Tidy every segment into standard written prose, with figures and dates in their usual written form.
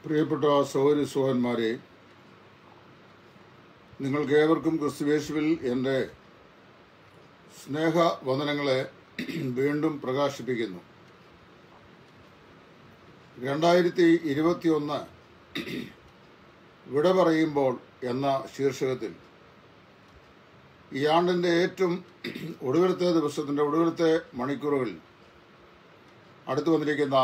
പ്രിയപ്പെട്ട സഹോദരി സഹോദരന്മാരെ, നിങ്ങൾക്കേവർക്കും ക്രിസ്തുയേശുവിൽ എൻ്റെ സ്നേഹവന്ദനങ്ങളെ വീണ്ടും പ്രകാശിപ്പിക്കുന്നു. 2021 വിട പറയുമ്പോൾ എന്ന ശീർഷകത്തിൽ ഈ ആണ്ടിൻ്റെ ഏറ്റവും ഒടുവിലത്തെ ദിവസത്തിൻ്റെ ഒടുവിലത്തെ മണിക്കൂറുകളിൽ അടുത്തു വന്നിരിക്കുന്ന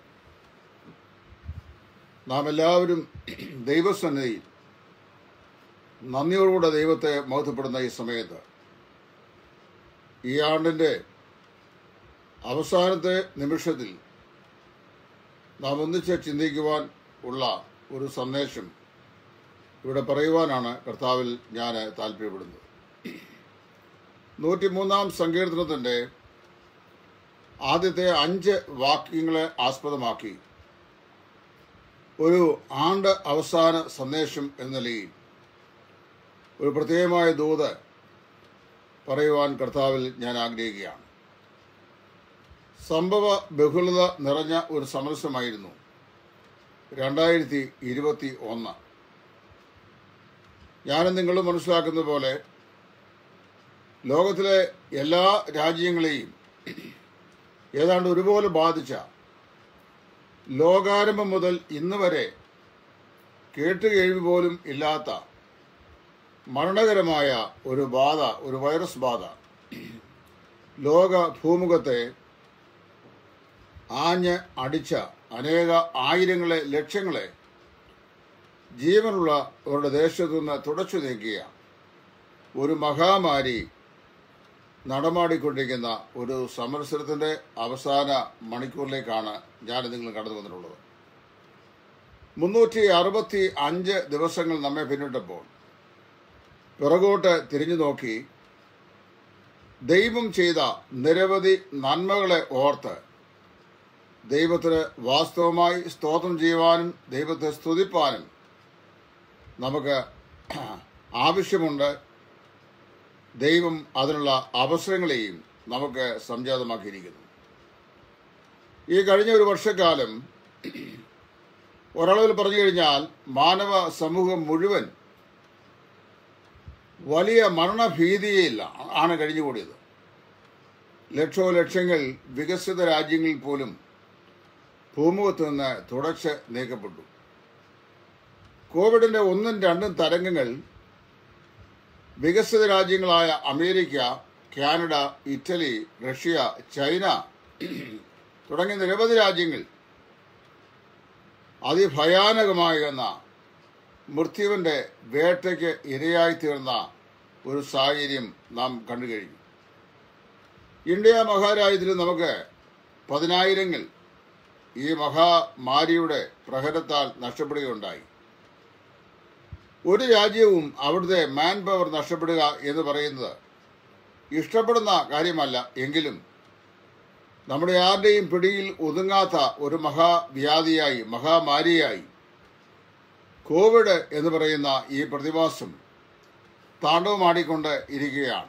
നാം എല്ലാവരും ദൈവസന്നിധിയിൽ നന്ദിയോടുകൂടെ ദൈവത്തെ മഹത്വപ്പെടുന്ന ഈ സമയത്ത് ഈ ആണ്ടിൻ്റെ അവസാനത്തെ നിമിഷത്തിൽ നാം ഒന്നിച്ച് ചിന്തിക്കുവാൻ ഉള്ള ഒരു സന്ദേശം ഇവിടെ പറയുവാനാണ് കർത്താവിൽ ഞാൻ താല്പര്യപ്പെടുന്നത്. 103-ാം സങ്കീർത്തനത്തിൻ്റെ ആദ്യത്തെ 5 വാക്യങ്ങളെ ആസ്പദമാക്കി ഒരു ആണ്ട് അവസാന സന്ദേശം എന്ന നിലയിൽ ഒരു പ്രത്യേകമായ ദൂത് പറയുവാൻ കർത്താവിൽ ഞാൻ ആഗ്രഹിക്കുകയാണ്. സംഭവ ബഹുലത നിറഞ്ഞ ഒരു സമരസമായിരുന്നു 2021. ഞാനും നിങ്ങളും മനസ്സിലാക്കുന്ന പോലെ ലോകത്തിലെ എല്ലാ രാജ്യങ്ങളെയും ഏതാണ്ട് ഒരുപോലെ ബാധിച്ച, ലോകാരംഭം മുതൽ ഇന്ന് വരെ കേട്ടുകേൾവി പോലും ഇല്ലാത്ത മരണകരമായ ഒരു ബാധ, ഒരു വൈറസ് ബാധ ലോക ഭൂമുഖത്തെ ആഞ്ഞ് അടിച്ച അനേക ആയിരങ്ങളെ, ലക്ഷങ്ങളെ ജീവനുള്ള അവരുടെ ദേശത്തു നിന്ന് തുടച്ചു നീക്കിയ ഒരു മഹാമാരി നടമാടിക്കൊണ്ടിരിക്കുന്ന ഒരു സമരത്തിൻ്റെ അവസാന മണിക്കൂറിലേക്കാണ് ഞാൻ നിങ്ങൾ കടന്നു വന്നിട്ടുള്ളത്. 365 ദിവസങ്ങൾ നമ്മെ പിന്നിട്ടപ്പോൾ പിറകോട്ട് തിരിഞ്ഞു നോക്കി ദൈവം ചെയ്ത നിരവധി നന്മകളെ ഓർത്ത് ദൈവത്തിന് വാസ്തവമായി സ്തോത്രം ചെയ്യുവാനും ദൈവത്തെ സ്തുതിപ്പാനും നമുക്ക് ആവശ്യമുണ്ട്. ദൈവം അതിനുള്ള അവസരങ്ങളെയും നമുക്ക് സംജാതമാക്കിയിരിക്കുന്നു. ഈ കഴിഞ്ഞ ഒരു വർഷക്കാലം ഒരളവിൽ പറഞ്ഞു കഴിഞ്ഞാൽ മാനവ സമൂഹം മുഴുവൻ വലിയ മരണഭീതിയിൽ ആണ് കഴിഞ്ഞുകൂടിയത്. ലക്ഷങ്ങൾ വികസിത രാജ്യങ്ങളിൽ പോലും ഭൂമുഖത്ത് നിന്ന് തുടച്ച് നീക്കപ്പെട്ടു. കോവിഡിന്റെ 1ഉം 2ഉം തരംഗങ്ങൾ വികസിത രാജ്യങ്ങളായ America, Canada, Italy, Russia, China തുടങ്ങിയ നിരവധി രാജ്യങ്ങൾ അതിഭയാനകമാകുന്ന മൃത്യുവിൻ്റെ വേട്ടയ്ക്ക് ഇരയായിത്തീർന്ന ഒരു സാഹചര്യം നാം കണ്ടു കഴിഞ്ഞു. ഇന്ത്യ മഹാരാജ്യത്തിൽ നമുക്ക് 10,000-ങ്ങൾ ഈ മഹാമാരിയുടെ പ്രഹരത്താൽ നഷ്ടപ്പെടുകയുണ്ടായി. ഒരു രാജ്യവും അവിടുത്തെ മാൻ പവർ നഷ്ടപ്പെടുക എന്ന് പറയുന്നത് ഇഷ്ടപ്പെടുന്ന കാര്യമല്ല. എങ്കിലും നമ്മുടെ ആരുടെയും പിടിയിൽ ഒതുങ്ങാത്ത ഒരു മഹാവ്യാധിയായി, മഹാമാരിയായി കോവിഡ് എന്ന് പറയുന്ന ഈ പ്രതിഭാസം താണ്ഡവമാടിക്കൊണ്ട് ഇരിക്കുകയാണ്.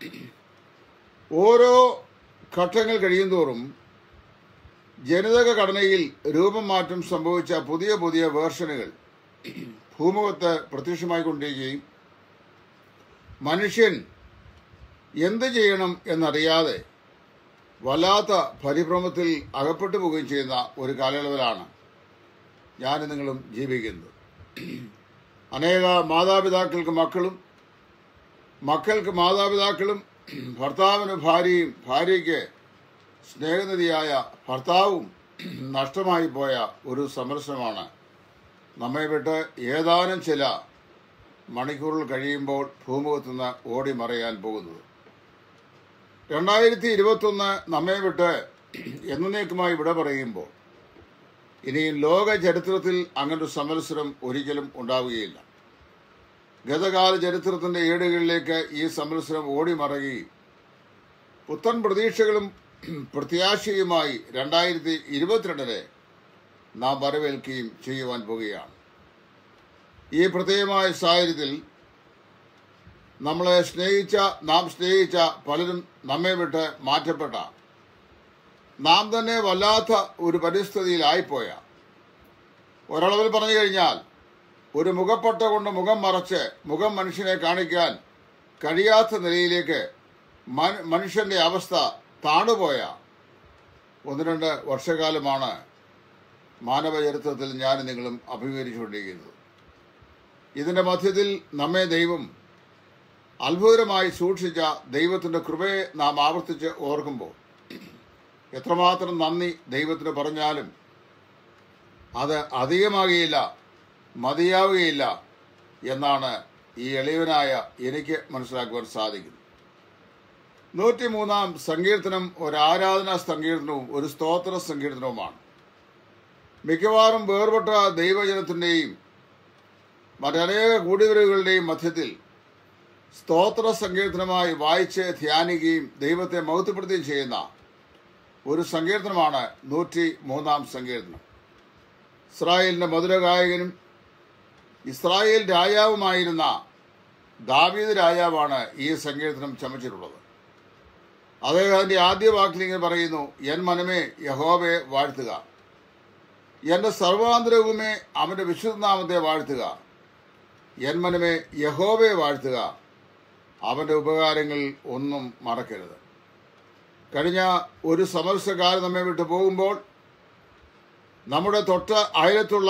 ഓരോ ഘട്ടങ്ങൾ കഴിയുന്തോറും ജനിതക ഘടനയിൽ രൂപം മാറ്റം സംഭവിച്ച പുതിയ പുതിയ വേർഷനുകൾ ഭൂമുഖത്ത് പ്രത്യക്ഷമായിക്കൊണ്ടിരിക്കുകയും മനുഷ്യൻ എന്ത് ചെയ്യണം എന്നറിയാതെ വല്ലാത്ത പരിഭ്രമത്തിൽ അകപ്പെട്ടു പോവുകയും ചെയ്യുന്ന ഒരു കാലയളവിലാണ് ഞാൻ നിങ്ങളും ജീവിക്കുന്നത്. അനേക മാതാപിതാക്കൾക്ക് മക്കളും, മക്കൾക്ക് മാതാപിതാക്കളും, ഭർത്താവിന് ഭാര്യയും, ഭാര്യയ്ക്ക് സ്നേഹനിധിയായ ഭർത്താവും നഷ്ടമായി പോയ ഒരു സമരസമാണ് നമ്മെ വിട്ട് ഏതാനും ചില മണിക്കൂറുകൾ കഴിയുമ്പോൾ ഭൂമുഖത്തു നിന്ന് ഓടി മറയാൻ പോകുന്നത്. 2021 നമ്മെ വിട്ട് എന്നേക്കുമായി വിട പറയുമ്പോൾ ഇനിയും ലോക ചരിത്രത്തിൽ അങ്ങനൊരു സമത്സരം ഒരിക്കലും ഉണ്ടാവുകയില്ല. ഗതകാല ചരിത്രത്തിന്റെ ഏടുകളിലേക്ക് ഈ സമത്സരം ഓടി മറയുകയും പുത്തൻ പ്രതീക്ഷകളും പ്രത്യാശയുമായി 2022 നാം വരവേൽക്കുകയും ചെയ്യുവാൻ പോകുകയാണ്. ഈ പ്രത്യേകമായ സാഹചര്യത്തിൽ നാം സ്നേഹിച്ച പലരും നമ്മെ വിട്ട് മാറ്റപ്പെട്ട, നാം തന്നെ വല്ലാത്ത ഒരു പരിസ്ഥിതിയിലായിപ്പോയ ഒരളവിൽ പറഞ്ഞു കഴിഞ്ഞാൽ ഒരു മുഖപ്പട്ട കൊണ്ട് മുഖം മറച്ച് മുഖം മനുഷ്യനെ കാണിക്കാൻ കഴിയാത്ത നിലയിലേക്ക് മനുഷ്യന്റെ അവസ്ഥ താണുപോയ 1-2 വർഷക്കാലമാണ് മാനവ ചരിത്രത്തിൽ ഞാൻ നിങ്ങളും അഭിമുഖീകരിച്ചുകൊണ്ടിരിക്കുന്നത്. ഇതിന്റെ മധ്യത്തിൽ നമ്മെ ദൈവം അത്ഭുതകരമായി സൂക്ഷിച്ച ദൈവത്തിന്റെ കൃപയെ നാം ആവർത്തിച്ച് ഓർക്കുമ്പോൾ എത്രമാത്രം നന്ദി ദൈവത്തിന് പറഞ്ഞാലും അത് അധികമാകുകയില്ല, മതിയാവുകയില്ല എന്നാണ് ഈ എളിയവനായ എനിക്ക് മനസ്സിലാക്കുവാൻ സാധിക്കുന്നത്. 103-ാം സങ്കീർത്തനം ഒരു ആരാധനാ സങ്കീർത്തനവും ഒരു സ്തോത്ര സങ്കീർത്തനവുമാണ്. മിക്കവാറും വേർപെട്ട ദൈവജനത്തിന്റെയും മറ്റനേക കൂടിവരവുകളുടെയും മധ്യത്തിൽ സ്തോത്ര സങ്കീർത്തനമായി വായിച്ച് ധ്യാനിക്കുകയും ദൈവത്തെ മഹത്വപ്പെടുത്തുകയും ചെയ്യുന്ന ഒരു സങ്കീർത്തനമാണ് 103-ാം സങ്കീർത്തനം. ഇസ്രായേലിന്റെ മധുരഗായകനും ഇസ്രായേൽ രാജാവുമായിരുന്ന ദാവീദ് രാജാവാണ് ഈ സങ്കീർത്തനം ചമച്ചിട്ടുള്ളത്. അദ്ദേഹം അതിന്റെ ആദ്യ വാക്കിൽ ഇങ്ങനെ പറയുന്നു: എൻ മനമേ യഹോവയെ വാഴ്ത്തുക, എന്റെ സർവാന്തരവുമേ അവന്റെ വിശുദ്ധനാമത്തെ വാഴ്ത്തുക. എൻ മനമേ യഹോവയെ വാഴ്ത്തുക, അവന്റെ ഉപകാരങ്ങൾ ഒന്നും മറക്കരുത്. കഴിഞ്ഞ ഒരു സമരസകാലം നമ്മെ വിട്ടു പോകുമ്പോൾ നമ്മുടെ തൊട്ട അയലത്തുള്ള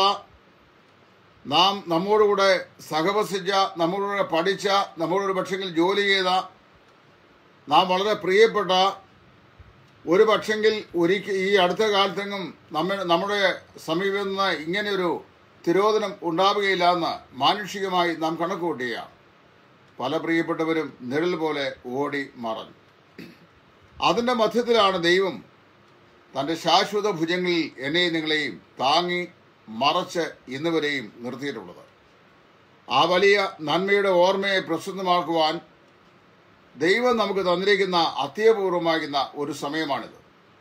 നാം നമ്മോടുകൂടെ സഹവസിച്ച, നമ്മോടുകൂടെ പഠിച്ച, നമ്മോടൊരു പക്ഷെങ്കിൽ ജോലി ചെയ്ത, നാം വളരെ പ്രിയപ്പെട്ട ഒരു പക്ഷെങ്കിൽ ഈ അടുത്ത കാലത്തെങ്ങും നമ്മുടെ സമീപത്ത് നിന്ന് ഇങ്ങനെയൊരു തിരോധനം ഉണ്ടാവുകയില്ല എന്ന് മാനുഷികമായി നാം കണക്കുകൂട്ടിയ പല പ്രിയപ്പെട്ടവരും നിഴൽ പോലെ ഓടി മറഞ്ഞു. അതിൻ്റെ മധ്യത്തിലാണ് ദൈവം തൻ്റെ ശാശ്വത ഭുജങ്ങളിൽ എന്നെയും നിങ്ങളെയും താങ്ങി മറച്ച് ഇന്നുവരെയും നിർത്തിയിട്ടുള്ളത്. ആ വലിയ നന്മയുടെ ഓർമ്മയെ പ്രസിദ്ധമാക്കുവാൻ ദൈവം നമുക്ക് തന്നിരിക്കുന്ന അത്യപൂർവമാകുന്ന ഒരു സമയമാണിത്.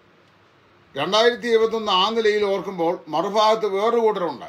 2021 ആ നിലയിൽ ഓർക്കുമ്പോൾ മറുഭാഗത്ത് വേറൊരു കൂട്ടരുണ്ട്.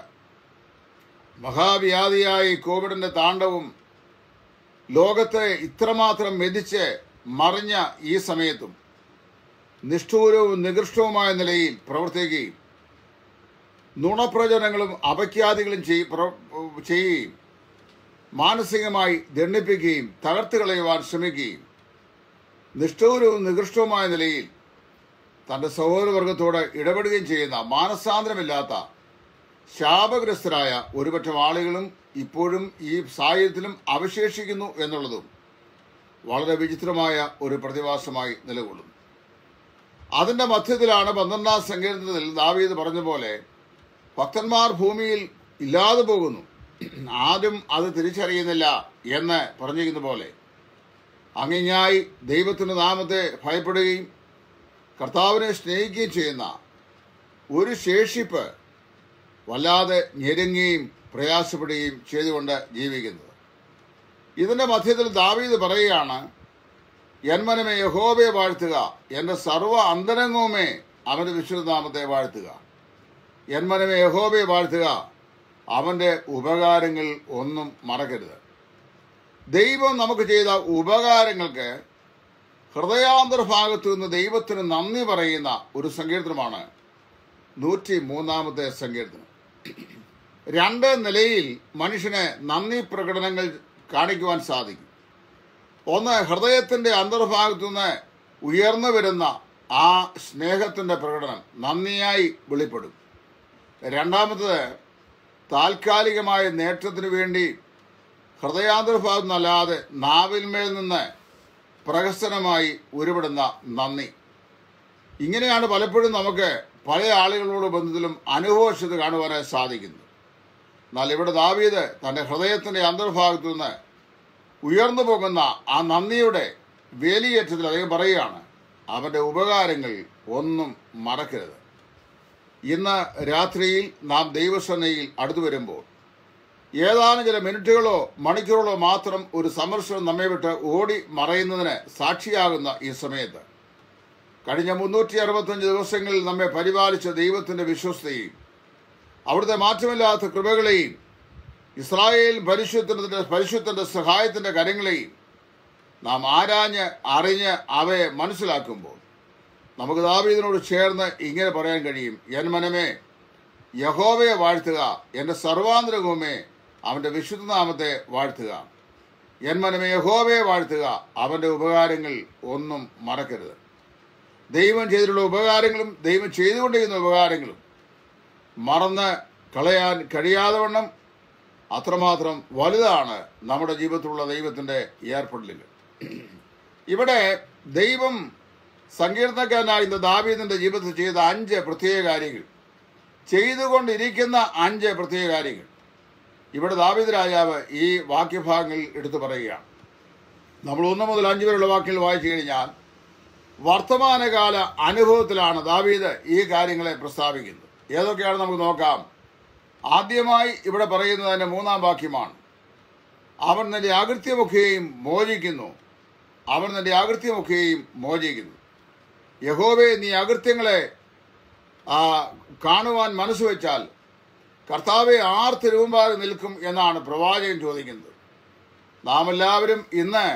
മഹാവ്യാധിയായി കോവിഡിന്റെ താണ്ഡവും ലോകത്തെ ഇത്രമാത്രം മെതിച്ച് മറിഞ്ഞ ഈ സമയത്തും നിഷ്ഠൂരവും നികൃഷ്ടവുമായ നിലയിൽ പ്രവർത്തിക്കുകയും നുണപ്രചരണങ്ങളും അപഖ്യാതികളും ചെയ്യുകയും മാനസികമായി ദണ്ഡിപ്പിക്കുകയും തകർത്ത് കളയുവാൻ ശ്രമിക്കുകയും നിഷ്ഠൂരവും നികൃഷ്ടവുമായ നിലയിൽ തൻ്റെ സഹോദരവർഗത്തോട് ഇടപെടുകയും ചെയ്യുന്ന മാനസാന്തരമില്ലാത്ത ശാപഗ്രസ്തരായ ഒരുപറ്റം ആളുകളും ഇപ്പോഴും ഈ സാഹചര്യത്തിലും അവശേഷിക്കുന്നു എന്നുള്ളതും വളരെ വിചിത്രമായ ഒരു പ്രതിഭാസമായി നിലകൊള്ളുന്നു. അതിന്റെ മധ്യത്തിലാണ് 12-ാം സങ്കീർത്തനത്തിൽ ദാവീദ് പറഞ്ഞ പോലെ ഭക്തന്മാർ ഭൂമിയിൽ ഇല്ലാതെ പോകുന്നു, ആരും അത് തിരിച്ചറിയുന്നില്ല എന്ന് പറഞ്ഞിരിക്കുന്ന പോലെ അങ്ങിങ്ങായി ദൈവത്തിന്റെ നാമത്തെ ഭയപ്പെടുകയും കർത്താവിനെ സ്നേഹിക്കുകയും ചെയ്യുന്ന ഒരു ശേഷിപ്പ് വല്ലാതെ ഞെരുങ്ങുകയും പ്രയാസപ്പെടുകയും ചെയ്തുകൊണ്ട് ജീവിക്കുന്നത്. ഇതിന്റെ മധ്യത്തിൽ ദാവീദ് പറയുകയാണ്: എൻ മനമേ യഹോവയെ വാഴ്ത്തുക, എന്റെ സർവ്വ അന്തരംഗവുമേ അവന്റെ വിശുദ്ധനാമത്തെ വാഴ്ത്തുക. എൻ മനമേ യഹോവയെ വാഴ്ത്തുക, അവന്റെ ഉപകാരങ്ങൾ ഒന്നും മറക്കരുത്. ദൈവം നമുക്ക് ചെയ്ത ഉപകാരങ്ങൾക്ക് ഹൃദയാന്തർഭാഗത്തു നിന്ന് ദൈവത്തിന് നന്ദി പറയുന്ന ഒരു സങ്കീർത്തനമാണ് 103-ാമത്തെ സങ്കീർത്തനം. 2 നിലയിൽ മനുഷ്യന് നന്ദി പ്രകടനങ്ങൾ കാണിക്കുവാൻ സാധിക്കും. ഒന്ന്, ഹൃദയത്തിന്റെ അന്തർഭാഗത്തുനിന്ന് ഉയർന്നു വരുന്ന ആ സ്നേഹത്തിന്റെ പ്രകടനം നന്ദിയായി വെളിപ്പെടും. രണ്ടാമത്തത്, താൽക്കാലികമായ നേട്ടത്തിനു വേണ്ടി ഹൃദയാന്തർഭാഗത്തുനിന്നല്ലാതെ നാവിന്മേൽ നിന്ന് പ്രഹസനമായി ഉരുവിടുന്ന നന്ദി. ഇങ്ങനെയാണ് പലപ്പോഴും നമുക്ക് പല ആളുകളോട് ബന്ധത്തിലും അനുഭവശത കാണുവാനായി സാധിക്കുന്നത്. എന്നാൽ ഇവിടെ ദാവീദ് തന്റെ ഹൃദയത്തിന്റെ അന്തർഭാഗത്തു നിന്ന് ഉയർന്നു പോകുന്ന ആ നന്ദിയുടെ വേലിയേറ്റത്തിൽ അദ്ദേഹം പറയുകയാണ്: അവന്റെ ഉപകാരങ്ങൾ ഒന്നും മറക്കരുത്. ഇന്ന് രാത്രിയിൽ നാം ദൈവസന്നയിൽ അടുത്തു വരുമ്പോൾ ഏതാനും ചില മിനിറ്റുകളോ മണിക്കൂറുകളോ മാത്രം ഒരു സന്ദർശനം നമ്മെ വിട്ട് ഓടി മറയുന്നതിന് സാക്ഷിയാകുന്ന ഈ സമയത്ത് കഴിഞ്ഞ 365 ദിവസങ്ങളിൽ നമ്മെ പരിപാലിച്ച ദൈവത്തിന്റെ വിശ്വസ്തയും അവിടുത്തെ മാറ്റമില്ലാത്ത കൃപകളെയും ഇസ്രായേൽ പരിശുദ്ധന്റെ സഹായത്തിന്റെ കരങ്ങളെയും നാം ആരാഞ്ഞ് അറിഞ്ഞ് അവയെ മനസ്സിലാക്കുമ്പോൾ നമുക്ക് ദാവീദിനോട് ചേർന്ന് ഇങ്ങനെ പറയാൻ കഴിയും: എൻ മനമേ യഹോവയെ വാഴ്ത്തുക. എൻ്റെ സർവാന്തരംഗവുമേ അവൻ്റെ വിശുദ്ധനാമത്തെ വാഴ്ത്തുക. എൻ മനമേ യഹോവയെ വാഴ്ത്തുക. അവൻ്റെ ഉപകാരങ്ങൾ ഒന്നും മറക്കരുത്. ദൈവം ചെയ്തിട്ടുള്ള ഉപകാരങ്ങളും ദൈവം ചെയ്തുകൊണ്ടിരിക്കുന്ന ഉപകാരങ്ങളും മറന്ന് കളയാൻ കഴിയാതെ വണ്ണം അത്രമാത്രം വലുതാണ് നമ്മുടെ ജീവിതത്തിലുള്ള ദൈവത്തിൻ്റെ ഏർപ്പെടലുകൾ. ഇവിടെ ദൈവം സങ്കീർത്തനക്കാരനായിരുന്ന ദാവീദിന്റെ ജീവിതത്തിൽ ചെയ്ത 5 പ്രത്യേക കാര്യങ്ങൾ, ചെയ്തുകൊണ്ടിരിക്കുന്ന 5 പ്രത്യേക കാര്യങ്ങൾ ഇവിടെ ദാവീദ് രാജാവ് ഈ വാക്യഭാഗങ്ങളിൽ എടുത്തു പറയുകയാണ്. നമ്മൾ 1 മുതൽ 5 വരെയുള്ള വാക്യങ്ങൾ വായിച്ചു കഴിഞ്ഞാൽ വർത്തമാനകാല അനുഭവത്തിലാണ് ദാവീദ് ഈ കാര്യങ്ങളെ പ്രസ്താവിക്കുന്നത്. ഏതൊക്കെയാണ് നമുക്ക് നോക്കാം. ആദ്യമായി ഇവിടെ പറയുന്നത് തന്നെ 3-ാം വാക്യമാണ്. അവൻ നിന്റെ അകൃത്യമൊക്കെയും മോചിക്കുന്നു. അവൻ നിന്റെ അകൃത്യമൊക്കെയും മോചിക്കുന്നു. യഹോവേ, നീ അകൃത്യങ്ങളെ കാണുവാൻ മനസ്സുവെച്ചാൽ കർത്താവെ ആർ തിരുമുമ്പാകെ നിൽക്കും എന്നാണ് പ്രവാചകൻ ചോദിക്കുന്നത്. നാം എല്ലാവരും ഇന്ന്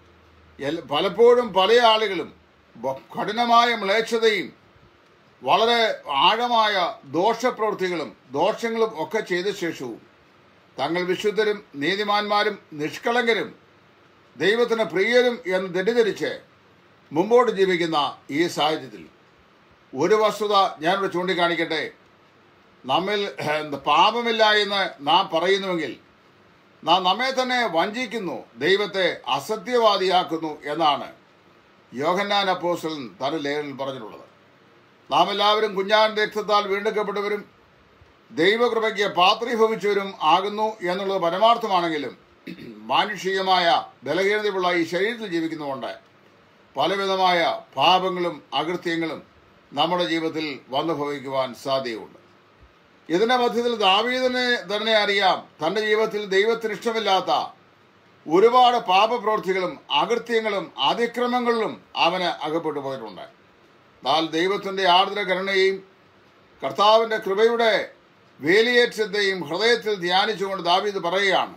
പലപ്പോഴും പല ആളുകളും കഠിനമായ മ്ലേച്ഛതയും വളരെ ആഴമായ ദോഷപ്രവൃത്തികളും ദോഷങ്ങളും ഒക്കെ ചെയ്ത ശേഷവും തങ്ങൾ വിശുദ്ധരും നീതിമാന്മാരും നിഷ്കളങ്കരും ദൈവത്തിന് പ്രിയരും എന്ന് തെറ്റിദ്ധരിച്ച് മുമ്പോട്ട് ജീവിക്കുന്ന ഈ സാഹചര്യത്തിൽ ഒരു വസ്തുത ഞാനിവിടെ ചൂണ്ടിക്കാണിക്കട്ടെ. നമ്മിൽ പാപമില്ല എന്ന് നാം പറയുന്നുവെങ്കിൽ നാം നമ്മെ തന്നെ വഞ്ചിക്കുന്നു, ദൈവത്തെ അസത്യവാദിയാക്കുന്നു എന്നാണ് യോഹന്നാൻ അപ്പോസ്തലൻ തന്റെ ലേഖനത്തിൽ പറഞ്ഞിട്ടുള്ളത്. നാം എല്ലാവരും കുഞ്ഞാന്റെ രക്തത്താൽ വീണ്ടെടുക്കപ്പെട്ടവരും ദൈവകൃപയ്ക്ക് പാത്രീഭവിച്ചവരും ആകുന്നു എന്നുള്ളത് പരമാർത്ഥമാണെങ്കിലും മാനുഷികമായ ബലഹീനതയുള്ള ഈ ശരീരത്തിൽ ജീവിക്കുന്നതുകൊണ്ട് പലവിധമായ പാപങ്ങളും അകൃത്യങ്ങളും നമ്മുടെ ജീവിതത്തിൽ വന്നു ഭവിക്കുവാൻ സാധ്യതയുണ്ട്. ഇതിന്റെ മധ്യത്തിൽ ദാവീദിനെ തന്നെ അറിയാം, തന്റെ ജീവിതത്തിൽ ദൈവത്തിന് ഇഷ്ടമില്ലാത്ത ഒരുപാട് പാപപ്രവൃത്തികളും അകൃത്യങ്ങളും അതിക്രമങ്ങളിലും അവന് അകപ്പെട്ടു പോയിട്ടുണ്ട്. എന്നാൽ ദൈവത്തിന്റെ ആർദ്ര കരുണയെയും കർത്താവിന്റെ കൃപയുടെ വേലിയേറ്റത്തെയും ഹൃദയത്തിൽ ധ്യാനിച്ചുകൊണ്ട് ദാവീദ് പറയുകയാണ്,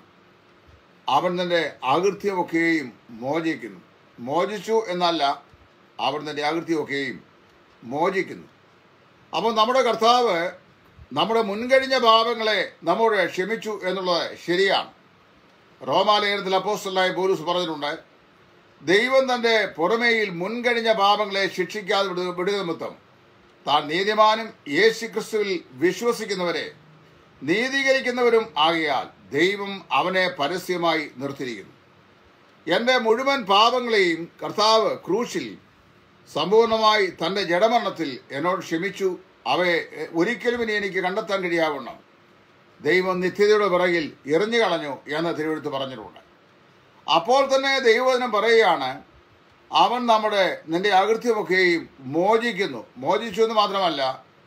അവൻ തന്റെ അകൃത്യമൊക്കെയും മോചിക്കുന്നു. മോചിച്ചു എന്നല്ല, അവൻ തന്റെ അകൃത്യമൊക്കെയും മോചിക്കുന്നു. അപ്പോൾ നമ്മുടെ കർത്താവ് നമ്മുടെ മുൻകഴിഞ്ഞ പാപങ്ങളെ നമ്മോട് ക്ഷമിച്ചു എന്നുള്ളത് ശരിയാണ്. റോമാലേഖനത്തിൽ അപ്പോസ്തലനായ പൗലോസ് പറഞ്ഞിട്ടുണ്ട്, ദൈവം തന്റെ പുറമേയിൽ മുൻകഴിഞ്ഞ പാപങ്ങളെ ശിക്ഷിക്കാതെ വിടുക നിമിത്തം താൻ നീതിമാനും യേശുക്രിസ്തുവിൽ വിശ്വസിക്കുന്നവരെ നീതീകരിക്കുന്നവരും ആകയാൽ ദൈവം അവനെ പരസ്യമായി നിർത്തിയിരിക്കുന്നു. എൻ്റെ മുഴുവൻ പാപങ്ങളെയും കർത്താവ് ക്രൂശിൽ സമ്പൂർണമായി തൻ്റെ ജഡമരണത്തിൽ എന്നോട് ക്ഷമിച്ചു. അവയെ ഒരിക്കലും ഇനി എനിക്ക് കണ്ടെത്താൻ കഴിയാവണ്ണം ദൈവം നിത്യതയുടെ പിറകിൽ എറിഞ്ഞു കളഞ്ഞു എന്ന് തിരുവെഴുത്ത് പറഞ്ഞിട്ടുണ്ട്. അപ്പോൾ തന്നെ ദൈവവചനം പറയുകയാണ്, അവൻ നിന്റെ അകൃത്യമൊക്കെയും മോചിക്കുന്നു. മോചിച്ചു എന്ന് മാത്രമല്ല,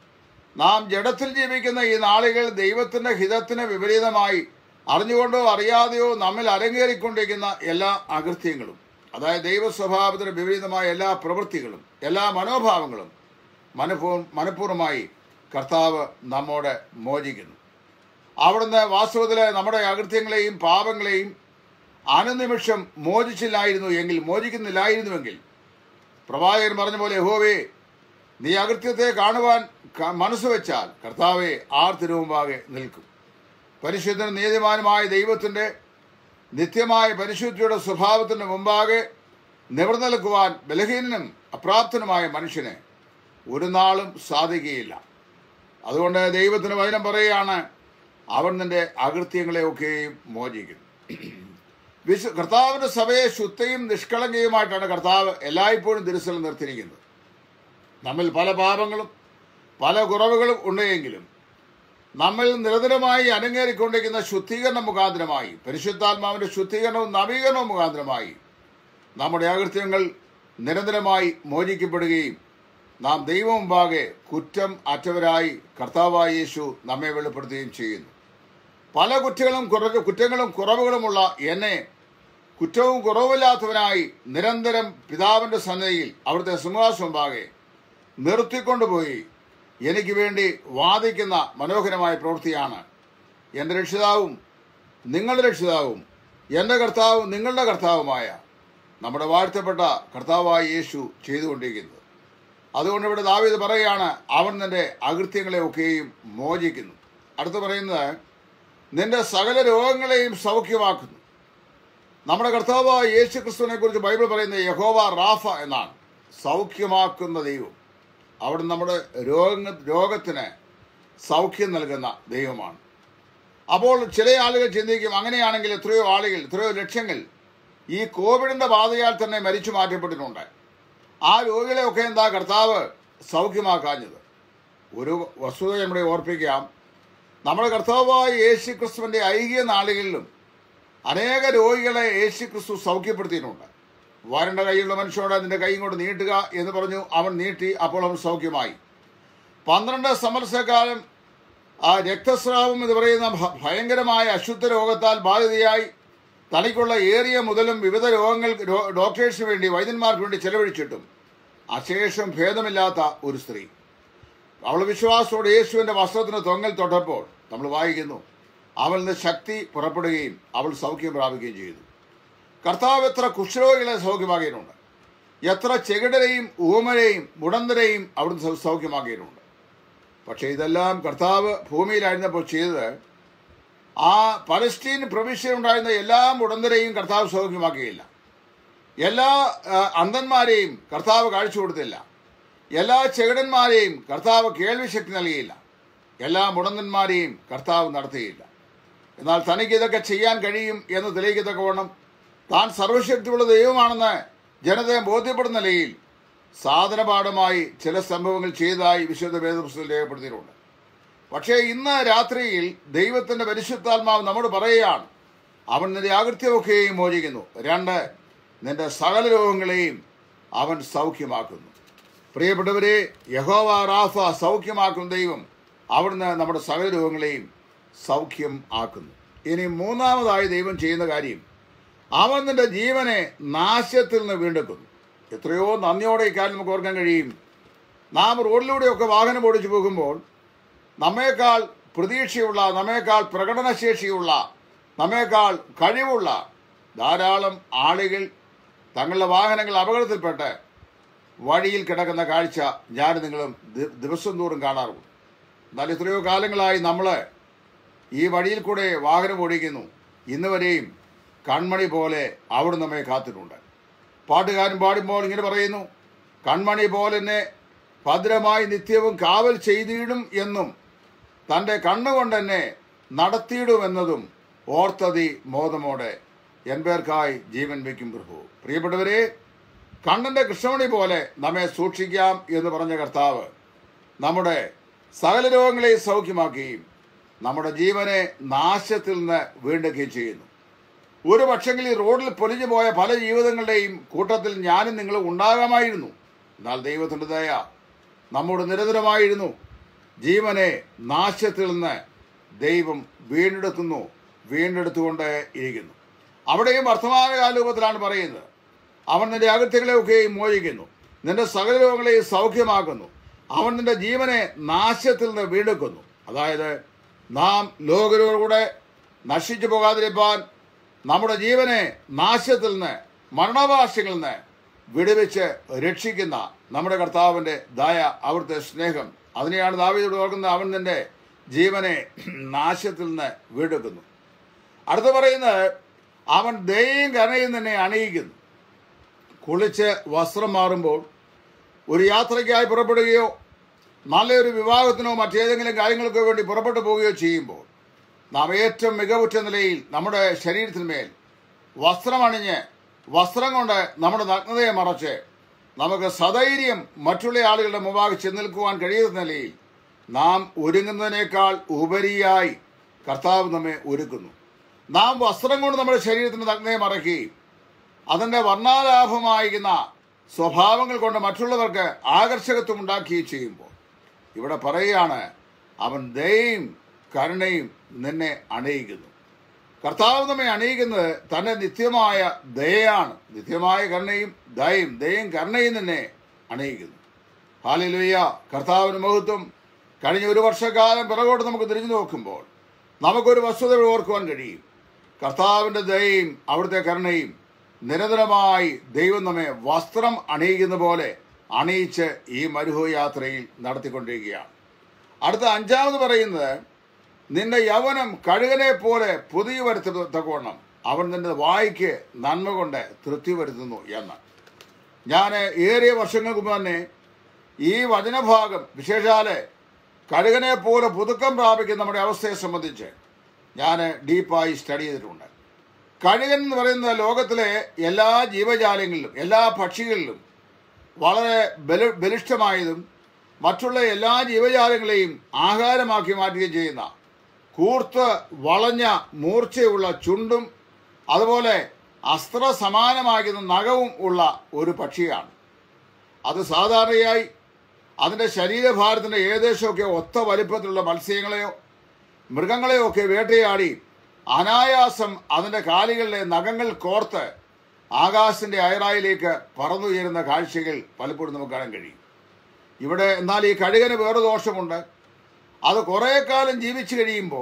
നാം ജഡത്തിൽ ജീവിക്കുന്ന ഈ നാളുകൾ ദൈവത്തിന്റെ ഹിതത്തിന് വിപരീതമായി അറിഞ്ഞുകൊണ്ടോ അറിയാതെയോ നമ്മിൽ അരങ്ങേറിക്കൊണ്ടിരിക്കുന്ന എല്ലാ അകൃത്യങ്ങളും, അതായത് ദൈവ സ്വഭാവത്തിന് വിപരീതമായ എല്ലാ പ്രവൃത്തികളും എല്ലാ മനോഭാവങ്ങളും മനഃപൂർവ്വമായി കർത്താവ് നമ്മോട് മോചിക്കുന്നു. അവിടുന്ന് വാസ്തവത്തിൽ നമ്മുടെ അകൃത്യങ്ങളെയും പാപങ്ങളെയും അനുനിമിഷം മോചിക്കുന്നില്ലായിരുന്നുവെങ്കിൽ പ്രവാചകൻ പറഞ്ഞ പോലെ, യഹോവേ, നീ അകൃത്യത്തെ കാണുവാൻ മനസ്സുവെച്ചാൽ കർത്താവെ ആർ തിരുമുമ്പാകെ നിൽക്കും. പരിശുദ്ധനും നീതിമാനുമായ ദൈവത്തിന്റെ നിത്യമായ പരിശുദ്ധിയുടെ സ്വഭാവത്തിന് മുമ്പാകെ നിവർന്നു നിൽക്കുവാൻ ബലഹീനനും അപ്രാപ്തനുമായ മനുഷ്യന് ഒരു നാളും സാധിക്കുകയില്ല. അതുകൊണ്ട് ദൈവത്തിന് വചനം പറയുകയാണ്, അവൻ നിന്റെ അകൃത്യങ്ങളെയൊക്കെയും മോചിക്കും. കർത്താവിന്റെ സഭയെ ശുദ്ധയും നിഷ്കളങ്കയുമായിട്ടാണ് കർത്താവ് എല്ലായ്പ്പോഴും തിരുസലിൽ നിർത്തിയിരിക്കുന്നത്. നമ്മിൽ പല പാപങ്ങളും പല കുറവുകളും ഉണ്ടെങ്കിലും നമ്മൾ നിരന്തരമായി അരങ്ങേറിക്കൊണ്ടിരിക്കുന്ന ശുദ്ധീകരണ മുഖാന്തരമായി, പരിശുദ്ധാത്മാവിന്റെ ശുദ്ധീകരണവും നവീകരണവും മുഖാന്തരമായി നമ്മുടെ അകൃത്യങ്ങൾ നിരന്തരമായി മോചിക്കപ്പെടുകയും നാം ദൈവം മുമ്പാകെ കുറ്റം അറ്റവരായി കർത്താവായ യേശു നമ്മെ വെളിപ്പെടുത്തുകയും ചെയ്യുന്നു. പല കുറ്റങ്ങളും കുറവുകളുമുള്ള എന്നെ കുറ്റവും കുറവില്ലാത്തവനായി നിരന്തരം പിതാവിന്റെ സന്നിധിയിൽ അവിടുത്തെ സിംഹാസനം മുമ്പാകെ നിർത്തിക്കൊണ്ടുപോയി എനിക്ക് വേണ്ടി വാദിക്കുന്ന മനോഹരമായ പ്രവൃത്തിയാണ് എൻ്റെ രക്ഷിതാവും നിങ്ങളുടെ രക്ഷിതാവും എൻ്റെ കർത്താവും നിങ്ങളുടെ കർത്താവുമായ നമ്മുടെ വാഴ്ത്തപ്പെട്ട കർത്താവായ യേശു ചെയ്തുകൊണ്ടിരിക്കുന്നത്. അതുകൊണ്ട് ഇവിടെ ദാവീദ് പറയുകയാണ്, അവൻ നിന്റെ അകൃത്യങ്ങളെ ഒക്കെയും മോചിക്കുന്നു. അടുത്ത് പറയുന്നത്, നിന്റെ സകല രോഗങ്ങളെയും സൗഖ്യമാക്കുന്നു. നമ്മുടെ കർത്താവായ യേശു ക്രിസ്തുവിനെ കുറിച്ച് ബൈബിൾ പറയുന്നത് യഹോവ റാഫ എന്നാണ്, സൗഖ്യമാക്കുന്ന ദൈവം. അവിടെ നമ്മുടെ രോഗത്തിന് സൗഖ്യം നൽകുന്ന ദൈവമാണ്. അപ്പോൾ ചില ആളുകൾ ചിന്തിക്കും, അങ്ങനെയാണെങ്കിൽ എത്രയോ ആളുകൾ, എത്രയോ ലക്ഷങ്ങൾ ഈ കോവിഡിന്റെ ബാധയാൽ തന്നെ മരിച്ചു മാറ്റപ്പെട്ടിട്ടുണ്ട്. ആ രോഗികളെയൊക്കെ എന്താ കർത്താവ് സൗഖ്യമാക്കാഞ്ഞത്? ഒരു വസ്തുത നമ്മുടെ ഓർപ്പിക്കാം. നമ്മുടെ കർത്താവായ യേശു ക്രിസ്തുവിന്റെ ഐകിയ നാളുകളിലും അനേക രോഗികളെ യേശു ക്രിസ്തു സൗഖ്യപ്പെടുത്തിയിട്ടുണ്ട്. വരണ്ട കൈയുള്ള മനുഷ്യനോട് നിന്റെ കൈ കൊണ്ട് നീട്ടുക എന്ന് പറഞ്ഞു. അവൻ നീട്ടി, അപ്പോൾ അവൻ സൗഖ്യമായി. 12 സംവത്സരക്കാലം ആ രക്തസ്രാവം എന്ന് പറയുന്ന ഭയങ്കരമായ അശുദ്ധ രോഗത്താൽ ബാധിതയായി തനിക്കുള്ള ഏറിയ മുതലും വിവിധ രോഗങ്ങൾ ഡോക്ടേഴ്സിന് വേണ്ടി, വൈദ്യന്മാർക്ക് വേണ്ടി ചെലവഴിച്ചിട്ടും അശേഷം ഭേദമില്ലാത്ത ഒരു സ്ത്രീ, അവൾ വിശ്വാസത്തോടെ യേശുവിന്റെ വസ്ത്രത്തിന് തൊങ്ങൽ തൊട്ടപ്പോൾ നമ്മൾ വായിക്കുന്നു, അവളിൽ നിന്ന് ശക്തി പുറപ്പെടുകയും അവൾ സൗഖ്യം പ്രാപിക്കുകയും ചെയ്തു. കർത്താവ് എത്ര കുഷ്ഠരോഗികളെ സൗഖ്യമാക്കിയിട്ടുണ്ട്, എത്ര ചെകിടരെയും ഊമരെയും മുടന്തരെയും അവിടുന്ന് സൗഖ്യമാക്കിയിട്ടുണ്ട്. പക്ഷേ ഇതെല്ലാം കർത്താവ് ഭൂമിയിലായിരുന്നപ്പോൾ ചെയ്തത്, ആ പലസ്തീൻ പ്രവിശ്യയിലുണ്ടായിരുന്ന എല്ലാ മുടന്തരെയും കർത്താവ് സൗഖ്യമാക്കിയില്ല. എല്ലാ അന്ധന്മാരെയും കർത്താവ് കാഴ്ച കൊടുത്തില്ല. എല്ലാ ചെകിടന്മാരെയും കർത്താവ് കേൾവിശക്തി നൽകിയില്ല. എല്ലാ മുടന്തന്മാരെയും കർത്താവ് നടത്തിയില്ല. എന്നാൽ തനിക്ക് ഇതൊക്കെ ചെയ്യാൻ കഴിയും എന്ന് തെളിയിക്കത്തക്കവണ്ണം താൻ സർവശക്തിയുള്ള ദൈവമാണെന്ന് ജനതയെ ബോധ്യപ്പെടുന്ന നിലയിൽ സാധനപാഠമായി ചില സംഭവങ്ങൾ ചെയ്തതായി വിശുദ്ധ വേദപുസ്തകത്തിൽ രേഖപ്പെടുത്തിയിട്ടുണ്ട്. പക്ഷേ ഇന്ന് രാത്രിയിൽ ദൈവത്തിന്റെ പരിശുദ്ധാത്മാവ് നമ്മോട് പറയുകയാണ്, അവൻ നിന്റെ അകൃത്യമൊക്കെയും മോചിക്കുന്നു. 2, നിന്റെ സകല രോഗങ്ങളെയും അവൻ സൗഖ്യമാക്കുന്നു. പ്രിയപ്പെട്ടവരെ, യഹോവ റാഫ സൗഖ്യമാക്കുന്ന ദൈവം, അവിടുന്ന് നമ്മുടെ സകല രോഗങ്ങളെയും സൗഖ്യം ആക്കുന്നു. ഇനി മൂന്നാമതായി ദൈവം ചെയ്യുന്ന കാര്യം, അവൻ നിന്റെ ജീവനെ നാശത്തിൽ നിന്ന് വീണ്ടെടുക്കുന്നു. എത്രയോ നന്ദിയോടെ ഇക്കാര്യം നമുക്ക് ഓർക്കാൻ കഴിയും. നാം റോഡിലൂടെയൊക്കെ വാഹനം ഓടിച്ചു പോകുമ്പോൾ നമ്മേക്കാൾ പ്രതീക്ഷയുള്ള, നമ്മേക്കാൾ പ്രകടനശേഷിയുള്ള, നമ്മേക്കാൾ കഴിവുള്ള ധാരാളം ആളുകൾ തങ്ങളുടെ വാഹനങ്ങൾ അപകടത്തിൽപ്പെട്ട് വഴിയിൽ കിടക്കുന്ന കാഴ്ച ഞാൻ നിങ്ങളും ദിവസം തോറും കാണാറുണ്ട്. എന്നാൽ എത്രയോ കാലങ്ങളായി നമ്മൾ ഈ വഴിയിൽ കൂടെ വാഹനം ഓടിക്കുന്നു. ഇന്ന് വരെയും കൺമണി പോലെ അവിടെ നമ്മെ കാത്തിട്ടുണ്ട്. പാട്ടുകാരൻ പാടുമ്പോൾ ഇങ്ങനെ പറയുന്നു, കൺമണി പോലെ എന്നെ ഭദ്രമായി നിത്യവും കാവൽ ചെയ്തിടും എന്നും തൻ്റെ കണ്ണുകൊണ്ട് എന്നെ നടത്തിയിടുമെന്നതും ഓർത്തതി മോദമോടെ എൻപേർക്കായി ജീവൻ വയ്ക്കും പ്രഭു. പ്രിയപ്പെട്ടവരെ, കണ്ണന്റെ കൃഷ്ണമണി പോലെ നമ്മെ സൂക്ഷിക്കാം എന്ന് പറഞ്ഞ കർത്താവ് നമ്മുടെ സകല രോഗങ്ങളെ സൗഖ്യമാക്കുകയും നമ്മുടെ ജീവനെ നാശത്തിൽ നിന്ന് വീണ്ടെടുക്കുകയും ചെയ്യുന്നു. ഒരു പക്ഷെങ്കിൽ ഈ റോഡിൽ പൊലിഞ്ഞു പോയ പല ജീവിതങ്ങളുടെയും കൂട്ടത്തിൽ ഞാനും നിങ്ങളും ഉണ്ടാകാമായിരുന്നു. എന്നാൽ ദൈവത്തിൻ്റെ ദയ നമ്മോട് നിരന്തരമായിരുന്നു. ജീവനെ നാശത്തിൽ നിന്ന് ദൈവം വീണ്ടെടുത്തുകൊണ്ട് ഇരിക്കുന്നു. അവിടെയും വർത്തമാനകാല രൂപത്തിലാണ് പറയുന്നത്, അവൻ നിന്റെ അകൃത്യങ്ങളെയൊക്കെയും മോചിക്കുന്നു, നിന്റെ സകല രോഗങ്ങളെയും സൗഖ്യമാക്കുന്നു, അവൻ നിന്റെ ജീവനെ നാശത്തിൽ നിന്ന് വീണ്ടെടുക്കുന്നു. അതായത് നാം ലോകരോടുകൂടെ നശിച്ചു പോകാതിരിക്കാൻ നമ്മുടെ ജീവനെ നാശത്തിൽ നിന്ന്, മരണവാസികളിൽ നിന്ന് വിടുവിച്ച് രക്ഷിക്കുന്ന നമ്മുടെ കർത്താവിൻ്റെ ദയ, അവിടുത്തെ സ്നേഹം, അതിനെയാണ് ദാവീദോട് ഓർക്കുന്നത്, അവൻ നിന്റെ ജീവനെ നാശത്തിൽ നിന്ന് വീണ്ടെടുക്കുന്നു. അടുത്ത് പറയുന്നത്, അവൻ ദയയും കരുണയും നിന്നെ അണിയിക്കുന്നു. കുളിച്ച് വസ്ത്രം മാറുമ്പോൾ ഒരു യാത്രയ്ക്കായി പുറപ്പെടുകയോ നല്ലൊരു വിവാഹത്തിനോ മറ്റേതെങ്കിലും കാര്യങ്ങൾക്കോ വേണ്ടി പുറപ്പെട്ടു പോവുകയോ ചെയ്യുമ്പോൾ നാം ഏറ്റവും മികവുറ്റ നിലയിൽ നമ്മുടെ ശരീരത്തിന്മേൽ വസ്ത്രമണിഞ്ഞ് വസ്ത്രം കൊണ്ട് നമ്മുടെ നഗ്നതയെ മറച്ച് നമുക്ക് സധൈര്യം മറ്റുള്ള ആളുകളുടെ മുമ്പാകെ ചെന്ന് നിൽക്കുവാൻ കഴിയുന്ന നിലയിൽ നാം ഒരുങ്ങുന്നതിനേക്കാൾ ഉപരിയായി കർത്താവ് നമ്മെ ഒരുക്കുന്നു. നാം വസ്ത്രം കൊണ്ട് നമ്മുടെ ശരീരത്തിന് നഗ്നതയെ മറയ്ക്കുകയും അതിൻ്റെ വർണ്ണാലാഭമായിരിക്കുന്ന സ്വഭാവങ്ങൾ കൊണ്ട് മറ്റുള്ളവർക്ക് ആകർഷകത്വം ഉണ്ടാക്കുകയും ചെയ്യുമ്പോൾ ഇവിടെ പറയുകയാണ്, അവൻ ദയയും കരുണയും നിന്നെ അണിയിക്കുന്നു. കർത്താവ് നമ്മെ അണിയിക്കുന്നത് തന്റെ നിത്യമായ ദയയാണ്. നിത്യമായ കരുണയും ദയയും കരുണയും നിന്നെ അണിയിക്കുന്നു. ഹല്ലേലൂയ, കർത്താവിന് മഹത്വം. കഴിഞ്ഞ ഒരു വർഷക്കാലം പിറകോട്ട് നമുക്ക് തിരിഞ്ഞു നോക്കുമ്പോൾ നമുക്കൊരു വസ്തുത ഓർക്കുവാൻ കഴിയും. കർത്താവിൻ്റെ ദയയും അവിടുത്തെ കരുണയും നിരന്തരമായി ദൈവം നമ്മെ വസ്ത്രം അണിയിക്കുന്ന പോലെ അണിയിച്ച് ഈ മരുഭൂയാത്രയിൽ നടത്തിക്കൊണ്ടിരിക്കുകയാണ്. അടുത്ത 5ാമത് പറയുന്നത്, നിന്റെ യൗവനം കഴുകനെ പോലെ പുതിയ വരുത്തക്കവണ്ണം അവൻ നിന്റെ വായ്ക്ക് നന്മ കൊണ്ട് തൃപ്തി വരുത്തുന്നു എന്ന്. ഞാൻ ഏറിയ വർഷങ്ങൾക്ക് മുമ്പ് തന്നെ ഈ വചനഭാഗം വിശേഷാല് കഴുകനെ പോലെ പുതുക്കം പ്രാപിക്കുന്ന നമ്മുടെ അവസ്ഥയെ സംബന്ധിച്ച് ഞാൻ ഡീപ്പായി സ്റ്റഡി ചെയ്തിട്ടുണ്ട്. കഴുകൻ എന്ന് പറയുന്ന ലോകത്തിലെ എല്ലാ ജീവജാലങ്ങളിലും എല്ലാ പക്ഷികളിലും വളരെ ബലിഷ്ഠമായതും മറ്റുള്ള എല്ലാ ജീവജാലങ്ങളെയും ആഹാരമാക്കി മാറ്റുകയും ചെയ്യുന്ന കൂർത്ത് വളഞ്ഞ മൂർച്ചയുള്ള ചുണ്ടും അതുപോലെ അസ്ത്ര സമാനമാകുന്ന നഖവും ഉള്ള ഒരു പക്ഷിയാണ്. അത് സാധാരണയായി അതിൻ്റെ ശരീരഭാരത്തിൻ്റെ ഏകദേശമൊക്കെ ഒത്ത വലിപ്പത്തിലുള്ള മത്സ്യങ്ങളെയോ മൃഗങ്ങളെയോ ഒക്കെ വേട്ടയാടി അനായാസം അതിൻ്റെ കാലുകളിലെ നഖങ്ങൾ കോർത്ത് ആകാശത്തിൻ്റെ അയറായിലേക്ക് പറന്നുയരുന്ന കാഴ്ചകൾ പലപ്പോഴും നമുക്ക് കാണാൻ കഴിയും. ഇവിടെ എന്നാൽ ഈ കഴുകന് വേറെ ദോഷമുണ്ട്. അത് കുറേ കാലം ജീവിച്ചു കഴിയുമ്പോൾ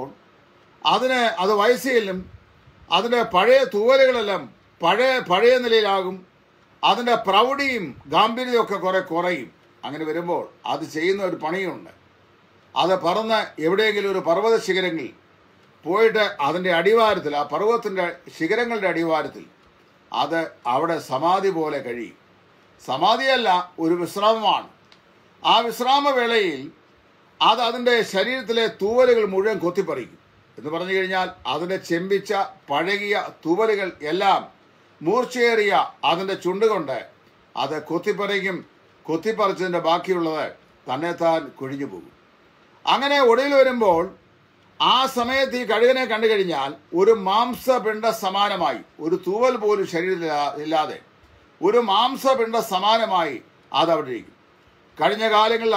അത് വയസ്സിലും അതിൻ്റെ പഴയ തൂവലുകളെല്ലാം പഴയ നിലയിലാകും. അതിൻ്റെ പ്രൗഢിയും ഗാംഭീര്യവും ഒക്കെ കുറയും. അങ്ങനെ വരുമ്പോൾ അത് ചെയ്യുന്ന ഒരു പണിയുണ്ട്. അത് പറന്ന് എവിടെയെങ്കിലും ഒരു പർവ്വത ശിഖരങ്ങളിൽ പോയിട്ട് അതിൻ്റെ അടിവാരത്തിൽ, ആ പർവ്വതത്തിൻ്റെ ശിഖരങ്ങളുടെ അടിവാരത്തിൽ അത് അവിടെ സമാധി പോലെ കഴിയും. സമാധിയല്ല, ഒരു വിശ്രാമമാണ്. ആ വിശ്രാമവേളയിൽ അത് അതിൻ്റെ ശരീരത്തിലെ തൂവലുകൾ മുഴുവൻ കൊത്തിപ്പറിക്കും. എന്ന് പറഞ്ഞു കഴിഞ്ഞാൽ അതിൻ്റെ ചെമ്പിച്ച പഴകിയ തൂവലുകൾ എല്ലാം മൂർച്ചയേറിയ അതിൻ്റെ ചുണ്ടുകൊണ്ട് അത് കൊത്തിപ്പറിച്ചതിൻ്റെ ബാക്കിയുള്ളത് തന്നെത്താൻ കൊഴിഞ്ഞു പോകും. അങ്ങനെ ഒടുവിൽ വരുമ്പോൾ ആ സമയത്ത് ഈ കഴുകനെ കണ്ടു കഴിഞ്ഞാൽ ഒരു മാംസപിണ്ഡ സമാനമായി, ഒരു തൂവൽ പോലും ശരീരത്തിൽ ഇല്ലാതെ ഒരു മാംസപിണ്ഡ സമാനമായി അതവിടെ ഇരിക്കും. കഴിഞ്ഞ കാലങ്ങളിൽ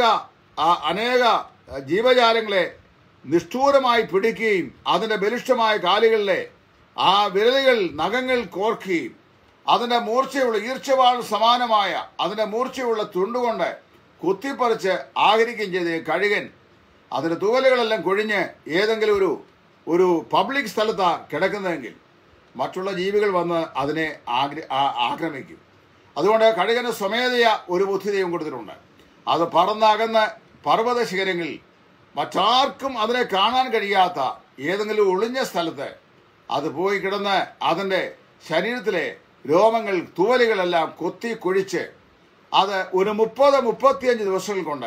അനേക ജീവജാലങ്ങളെ നിഷ്ഠൂരമായി പിടിക്കുകയും അതിൻ്റെ ബലിഷ്ഠമായ കാലുകളിലെ ആ വിരലുകൾ നഖങ്ങൾ കോർക്കുകയും അതിൻ്റെ മൂർച്ചയുള്ള ഈർച്ചവാൾ സമാനമായ അതിൻ്റെ മൂർച്ചയുള്ള തുണ്ടുകൊണ്ട് കുത്തിപ്പറിച്ച് ആഹരിക്കുകയും ചെയ്ത കഴുകൻ അതിൻ്റെ തൂവലുകളെല്ലാം കൊഴിഞ്ഞ് ഏതെങ്കിലും ഒരു പബ്ലിക് സ്ഥലത്താണ് കിടക്കുന്നതെങ്കിൽ മറ്റുള്ള ജീവികൾ വന്ന് അതിനെ ആക്രമിക്കും. അതുകൊണ്ട് കഴുകന് സ്വമേധയ ഒരു ബുദ്ധി ദൈവം കൊടുത്തിട്ടുണ്ട്. അത് പറന്നകന്ന് പർവ്വത ശിഖരങ്ങളിൽ മറ്റാർക്കും അതിനെ കാണാൻ കഴിയാത്ത ഏതെങ്കിലും ഒളിഞ്ഞ സ്ഥലത്ത് അത് പോയി കിടന്ന് അതിൻ്റെ ശരീരത്തിലെ രോമങ്ങൾ തൂവലുകളെല്ലാം കൊത്തി കൊഴിച്ച് അത് ഒരു 30-35 ദിവസങ്ങൾ കൊണ്ട്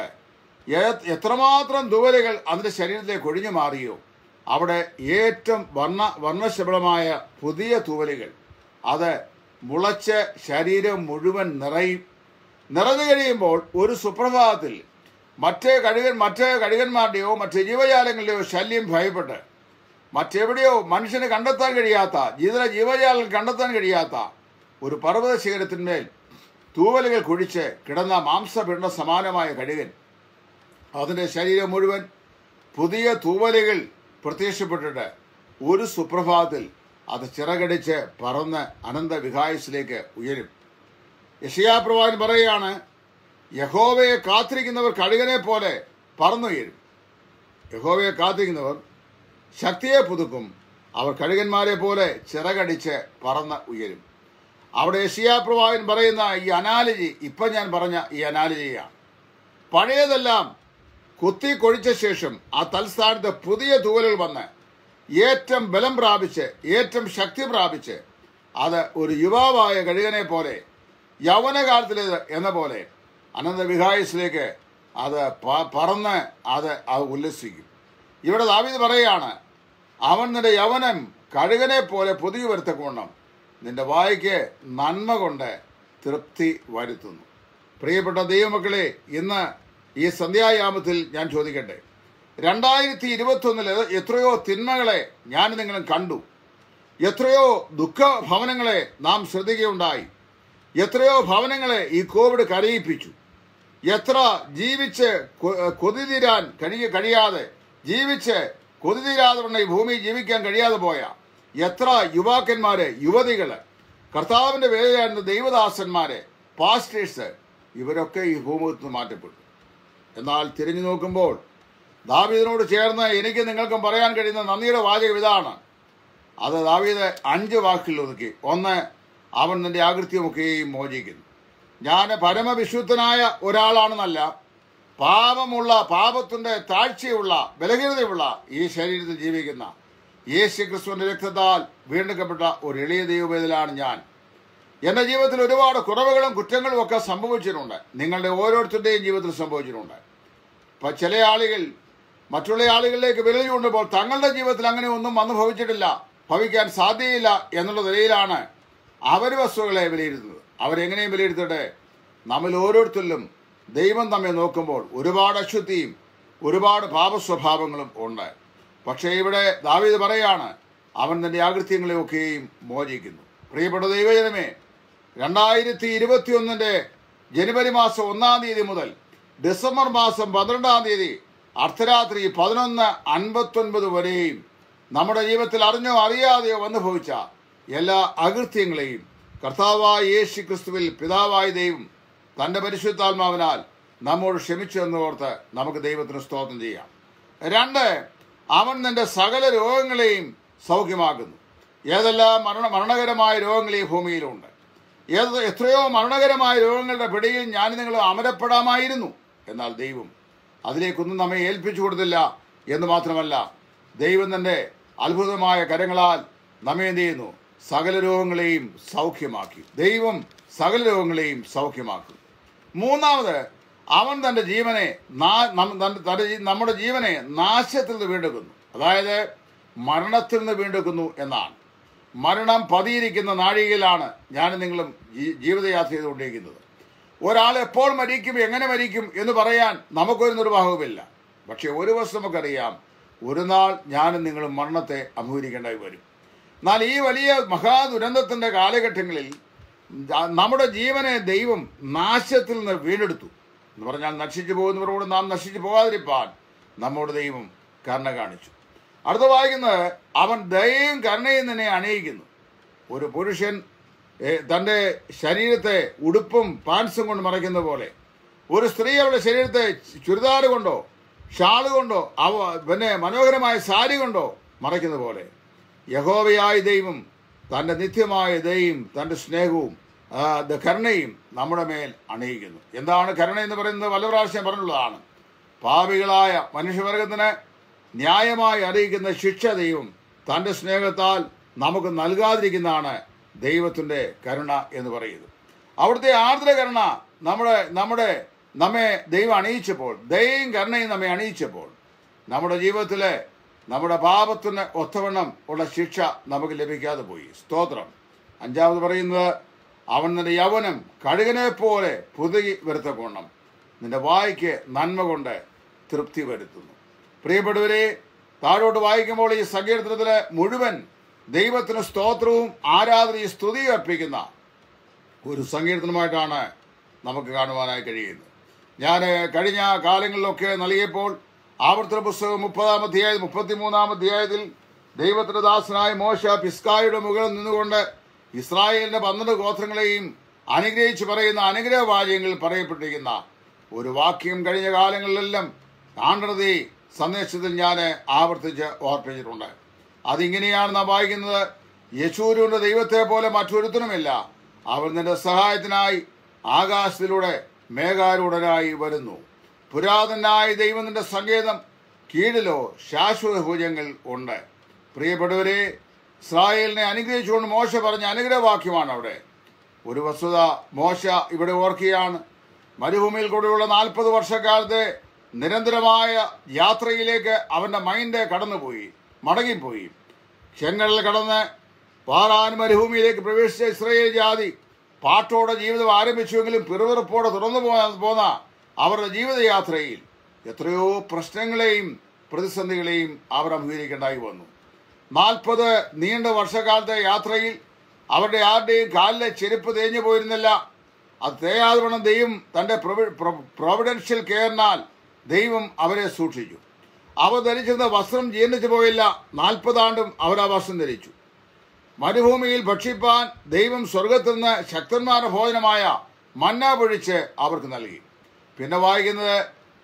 എത്രമാത്രം തൂവലുകൾ അതിൻ്റെ ശരീരത്തിലേക്ക് ഒഴിഞ്ഞു മാറിയോ അവിടെ ഏറ്റവും വർണ്ണശബളമായ പുതിയ തൂവലുകൾ അത് മുളച്ച് ശരീരം മുഴുവൻ നിറഞ്ഞു കഴിയുമ്പോൾ ഒരു സുപ്രഭാതത്തിൽ മറ്റേ കഴുകന്മാരുടെയോ മറ്റേ ജീവജാലങ്ങളുടെയോ ശല്യം ഭയപ്പെട്ട് മറ്റെവിടെയോ മനുഷ്യന് കണ്ടെത്താൻ കഴിയാത്ത ജീവജാലങ്ങൾ കണ്ടെത്താൻ കഴിയാത്ത ഒരു പർവ്വത ശിഖരത്തിന്മേൽ തൂവലുകൾ കുഴിച്ച് കിടന്ന മാംസപിണ്ഡ സമാനമായ കഴുകൻ അതിൻ്റെ ശരീരം മുഴുവൻ പുതിയ തൂവലുകൾ പ്രത്യക്ഷപ്പെട്ടിട്ട് ഒരു സുപ്രഭാതത്തിൽ അത് ചിറകടിച്ച് പറന്ന് അനന്തവിഹായസിലേക്ക് ഉയരും. യെശയ്യാപ്രവാചകൻ പറയുകയാണ്, യഹോവയെ കാത്തിരിക്കുന്നവർ കഴുകനെ പോലെ പറന്നുയരും. യഹോവയെ കാത്തിരിക്കുന്നവർ ശക്തിയെ പുതുക്കും, അവർ കഴുകന്മാരെ പോലെ ചിറകടിച്ച് പറന്ന് ഉയരും. അവിടെ യെശയ്യാപ്രവാചകൻ പറയുന്ന ഈ അനാലജി ഇപ്പം ഞാൻ പറഞ്ഞ ഈ അനാലജിയാണ്. പഴയതെല്ലാം കുത്തി കൊഴിച്ച ശേഷം ആ തൽസ്ഥാനത്ത് പുതിയ തൂവലുകൾ വന്ന് ഏറ്റവും ബലം പ്രാപിച്ച് ഏറ്റവും ശക്തി പ്രാപിച്ച് അത് ഒരു യുവാവായ കഴുകനെ പോലെ യൗവനകാലത്തിലേത് എന്ന പോലെ അനന്തവിഹായസിലേക്ക് അത് പറന്ന് അത് ഉല്ലസിക്കും. ഇവിടെ ദാവീദ് പറയുകയാണ്, അവൻ നിന്റെ യൗവനം കഴുകനെ പോലെ പുതിയ വരുത്തക്കവണ്ണം നിന്റെ വായ്ക്ക് നന്മ കൊണ്ട് തൃപ്തി വരുത്തുന്നു. പ്രിയപ്പെട്ട ദൈവമക്കളെ, ഇന്ന് ഈ സന്ധ്യായാമത്തിൽ ഞാൻ ചോദിക്കട്ടെ, 2021 എത്രയോ തിന്മകളെ ഞാൻ നിങ്ങളും കണ്ടു, എത്രയോ ദുഃഖഭവനങ്ങളെ നാം ശ്രദ്ധിക്കുകയുണ്ടായി, എത്രയോ ഭവനങ്ങളെ ഈ കോവിഡ് കരയിപ്പിച്ചു, എത്ര ജീവിച്ച് കൊതിതീരാൻ കഴിയാതെ ജീവിച്ച് കൊതിതീരാതെ കൊണ്ട് ഈ ഭൂമിയിൽ ജീവിക്കാൻ കഴിയാതെ പോയ എത്ര യുവാക്കന്മാര് യുവതികള് കർത്താവിൻ്റെ വേലയായിരുന്ന ദൈവദാസന്മാര് പാസ്റ്റേഴ്സ് ഇവരൊക്കെ ഈ ഭൂമുഖത്ത് നിന്ന് മാറ്റപ്പെട്ടു. എന്നാൽ തിരിഞ്ഞു നോക്കുമ്പോൾ ദാവീദിനോട് ചേർന്ന് എനിക്ക് നിങ്ങൾക്കും പറയാൻ കഴിയുന്ന നന്ദിയുടെ വാചകം ഇതാണ്. അത് ദാവീദ് 5 വാക്കുകളിൽ ഒതുക്കി. 1, അവൻ നിന്റെ അകൃത്യമൊക്കെയും മോചിക്കുന്നു. ഞാൻ പരമവിശുദ്ധനായ ഒരാളാണെന്നല്ല, പാപത്തിന്റെ താഴ്ചയുള്ള ബലഹീനതയുള്ള ഈ ശരീരത്തിൽ ജീവിക്കുന്ന യേശു ക്രിസ്തുവിന്റെ രക്തത്താൽ വീണ്ടെടുക്കപ്പെട്ട ഒരു എളിയ ദൈവവേദലാണ് ഞാൻ. എൻ്റെ ജീവിതത്തിൽ ഒരുപാട് കുറവുകളും കുറ്റങ്ങളും ഒക്കെ സംഭവിച്ചിട്ടുണ്ട്. നിങ്ങളുടെ ഓരോരുത്തരുടെയും ജീവിതത്തിൽ സംഭവിച്ചിട്ടുണ്ട്. ഇപ്പം ചില ആളുകൾ മറ്റുള്ള ആളുകളിലേക്ക് വിരൽ ചൂണ്ടുമ്പോൾ തങ്ങളുടെ ജീവിതത്തിൽ അങ്ങനെ ഒന്നും വന്നു ഭവിച്ചിട്ടില്ല, ഭവിക്കാൻ സാധ്യതയില്ല എന്നുള്ള നിലയിലാണ് അവർ വസ്തുക്കളെ വിലയിരുത്തുന്നത്. അവരെങ്ങനെയും വിലയിരുത്തട്ടെ, നമ്മൾ ഓരോരുത്തരിലും ദൈവം നമ്മെ നോക്കുമ്പോൾ ഒരുപാട് അശുദ്ധിയും ഒരുപാട് പാപസ്വഭാവങ്ങളും ഉണ്ട്. പക്ഷേ ഇവിടെ ദാവീദ് പറയാണ്, അവൻ തന്റെ അകൃത്യങ്ങളെയൊക്കെയും മോചിക്കുന്നു. പ്രിയപ്പെട്ട ദൈവജനമേ, 2021 ജനുവരി മാസം 1-ാം തീയതി മുതൽ ഡിസംബർ മാസം 12-ാം തീയതി അർദ്ധരാത്രി 11:59 വരെയും നമ്മുടെ ജീവിതത്തിൽ അറിഞ്ഞോ അറിയാതെയോ വന്നു ഭവിച്ച എല്ലാ അകൃത്യങ്ങളെയും കർത്താവായ യേശു ക്രിസ്തുവിൽ പിതാവായ ദൈവം തന്റെ പരിശുദ്ധാത്മാവിനാൽ നമ്മോട് ക്ഷമിച്ചു എന്നോർത്ത് നമുക്ക് ദൈവത്തിന് സ്തോത്രം ചെയ്യാം. 2, അവൻ നിന്റെ സകല രോഗങ്ങളെയും സൗഖ്യമാക്കുന്നു. ഏതെല്ലാം മരണകരമായ രോഗങ്ങൾ ഈ ഭൂമിയിലുണ്ട്, എത്രയോ മരണകരമായ രോഗങ്ങളുടെ പിടിയിൽ ഞാൻ നിങ്ങൾ അമരപ്പെടാമായിരുന്നു. എന്നാൽ ദൈവം അതിലേക്കൊന്നും നമ്മെ ഏൽപ്പിച്ചു കൊടുത്തില്ല എന്ന് മാത്രമല്ല, ദൈവം തന്റെ അത്ഭുതമായ കരങ്ങളാൽ നമ്മെ എന്ത് ചെയ്യുന്നു? സകല രോഗങ്ങളെയും സൗഖ്യമാക്കി. ദൈവം സകല രോഗങ്ങളെയും സൗഖ്യമാക്കും. 3, അവൻ തന്റെ ജീവനെ നമ്മുടെ ജീവനെ നാശത്തിൽ നിന്ന് വീണ്ടെടുക്കുന്നു. അതായത് മരണത്തിൽ നിന്ന് വീണ്ടെടുക്കുന്നു എന്നാണ്. മരണം പതിയിരിക്കുന്ന നാഴികയിലാണ് ഞാൻ നിങ്ങളും ജീവിതയാത്ര ചെയ്തുകൊണ്ടിരിക്കുന്നത്. ഒരാൾ എപ്പോൾ മരിക്കും, എങ്ങനെ മരിക്കും എന്ന് പറയാൻ നമുക്കൊരു നിർവാഹവുമില്ല. പക്ഷെ ഒരു വസ്തു നമുക്കറിയാം, ഒരു നാൾ ഞാനും നിങ്ങളും മരണത്തെ അഭിമുഖീകരിക്കേണ്ടതായി വരും. എന്നാൽ ഈ വലിയ മഹാദുരന്തത്തിന്റെ കാലഘട്ടങ്ങളിൽ നമ്മുടെ ജീവനെ ദൈവം നാശത്തിൽ നിന്ന് വീണ്ടെടുത്തു എന്ന് പറഞ്ഞാൽ, നശിച്ചു പോകുന്നവരോട് നാം നശിച്ചു പോകാതിരിപ്പാൻ നമ്മോട് ദൈവം കരുണ കാണിച്ചു. അടുത്ത വായിക്കുന്നത്, അവൻ ദയയും കരുണയും തന്നെ അണിയിക്കുന്നു. ഒരു പുരുഷൻ തൻ്റെ ശരീരത്തെ ഉടുപ്പും പാൻസും കൊണ്ട് മറയ്ക്കുന്ന പോലെ, ഒരു സ്ത്രീ അവളുടെ ശരീരത്തെ ചുരിദാർ കൊണ്ടോ ഷാള് കൊണ്ടോ പിന്നെ മനോഹരമായ സാരി കൊണ്ടോ മറയ്ക്കുന്ന പോലെ യഹോവയായ ദൈവം തൻ്റെ നിത്യമായ ദയയും തൻ്റെ സ്നേഹവും കരുണയും നമ്മുടെ മേൽ അണിയിക്കുന്നു. എന്താണ് കരുണ എന്ന് പറയുന്നത്? പല പ്രാവശ്യം പറഞ്ഞുള്ളതാണ്. പാപികളായ മനുഷ്യവർഗത്തിന് ന്യായമായി അറിയിക്കുന്ന ശിക്ഷ ദൈവം തൻ്റെ സ്നേഹത്താൽ നമുക്ക് നൽകാതിരിക്കുന്നതാണ് ദൈവത്തിൻ്റെ കരുണ എന്ന് പറയുന്നത്. അവിടുത്തെ ആർദ്ര കരുണ നമ്മെ ദൈവം അണിയിച്ചപ്പോൾ, ദയയും കരുണയും നമ്മെ അണിയിച്ചപ്പോൾ നമ്മുടെ ജീവിതത്തിലെ നമ്മുടെ പാപത്തിന് ഒത്തവണ്ണം ഉള്ള ശിക്ഷ നമുക്ക് ലഭിക്കാതെ പോയി. സ്തോത്രം. 5 പറയുന്നത്, അവൻ നിന്റെ യൗവനം കഴുകനെ പോലെ പുതുകി വരുത്തക്കൊണ്ണം നിന്റെ വായ്ക്ക് നന്മ കൊണ്ട് തൃപ്തി വരുത്തുന്നു. പ്രിയപ്പെട്ടവരെ, താഴോട്ട് വായിക്കുമ്പോൾ ഈ സങ്കീർത്തനത്തിലെ മുഴുവൻ ദൈവത്തിന് സ്തോത്രവും ആരാധനയും സ്തുതിയും അർപ്പിക്കുന്ന ഒരു സങ്കീർത്തനമായിട്ടാണ് നമുക്ക് കാണുവാനായി കഴിയുന്നത്. ഞാൻ കഴിഞ്ഞ കാലങ്ങളിലൊക്കെ നൽകിയപ്പോൾ ആവർത്തന പുസ്തകം 30-ാം അധ്യായം 33-ാം അധ്യായത്തിൽ ദൈവത്തിന്റെ ദാസനായ മോശ പിസ്കായുടെ മുകളിൽ നിന്നുകൊണ്ട് ഇസ്രായേലിന്റെ 12 ഗോത്രങ്ങളെയും അനുഗ്രഹിച്ച് പറയുന്ന അനുഗ്രഹ വാചകങ്ങളിൽ പറയപ്പെട്ടിരിക്കുന്ന ഒരു വാക്യം കഴിഞ്ഞ കാലങ്ങളിലെല്ലാം കാണ്ടതി സന്ദേശത്തിൽ ഞാൻ ആവർത്തിച്ച് ഓർപ്പിച്ചിട്ടുണ്ട്. അതിങ്ങനെയാണ് നാം വായിക്കുന്നത്, യശൂരിന്റെ ദൈവത്തെ പോലെ മറ്റൊരുത്തനുമില്ല, അവൻ നിന്റെ സഹായത്തിനായി ആകാശത്തിലൂടെ മേഘാരൂഢനായി വരുന്നു. പുരാതനായ ദൈവത്തിന്റെ സങ്കേതം കീഴിലോ ശാശ്വത ഭുജങ്ങൾ ഉണ്ട്. പ്രിയപ്പെട്ടവരെ, ഇസ്രായേലിനെ അനുഗ്രഹിച്ചുകൊണ്ട് മോശ പറഞ്ഞ അനുഗ്രഹവാക്യമാണ് അവിടെ. ഒരു വസ്തുത മോശ ഇവിടെ ഓർക്കുകയാണ്. മരുഭൂമിയിൽ കൂടെയുള്ള 40 വർഷക്കാലത്തെ നിരന്തരമായ യാത്രയിലേക്ക് അവന്റെ മൈൻഡ് മടങ്ങിപ്പോയി. ചെങ്കടൽ കടന്ന് പാറാൻ മരുഭൂമിയിലേക്ക് പ്രവേശിച്ച ഇസ്രായേൽ ജാതി പാട്ടോടെ ജീവിതം ആരംഭിച്ചുവെങ്കിലും പിറുപിറുപ്പോടെ തുടർന്നു പോന്ന അവരുടെ ജീവിതയാത്രയിൽ എത്രയോ പ്രശ്നങ്ങളെയും പ്രതിസന്ധികളെയും അവർ അഭിമുഖീകരിക്കേണ്ടായി വന്നു. 40 നീണ്ട വർഷക്കാലത്തെ യാത്രയിൽ അവരുടെ ആരുടെയും കാലിലെ ചെരുപ്പ് തേഞ്ഞു പോയിരുന്നില്ല. അത് തേയാതെ വേണം ദൈവം തൻ്റെ പ്രൊവിഡൻഷ്യൽ കെയറിനാൽ ദൈവം അവരെ സൂക്ഷിച്ചു. അവർ ധരിച്ചിരുന്ന വസ്ത്രം ജീർണിച്ചു പോയില്ല. 40 ആണ്ടും അവർ ആ വസ്ത്രം ധരിച്ചു. മരുഭൂമിയിൽ ഭക്ഷിപ്പാൻ ദൈവം സ്വർഗത്തിൽ നിന്ന് ശക്തന്മാരുടെ ഭോജനമായ മന്ന പൊഴിച്ച് അവർക്ക് നൽകി. പിന്നെ വായിക്കുന്നത്,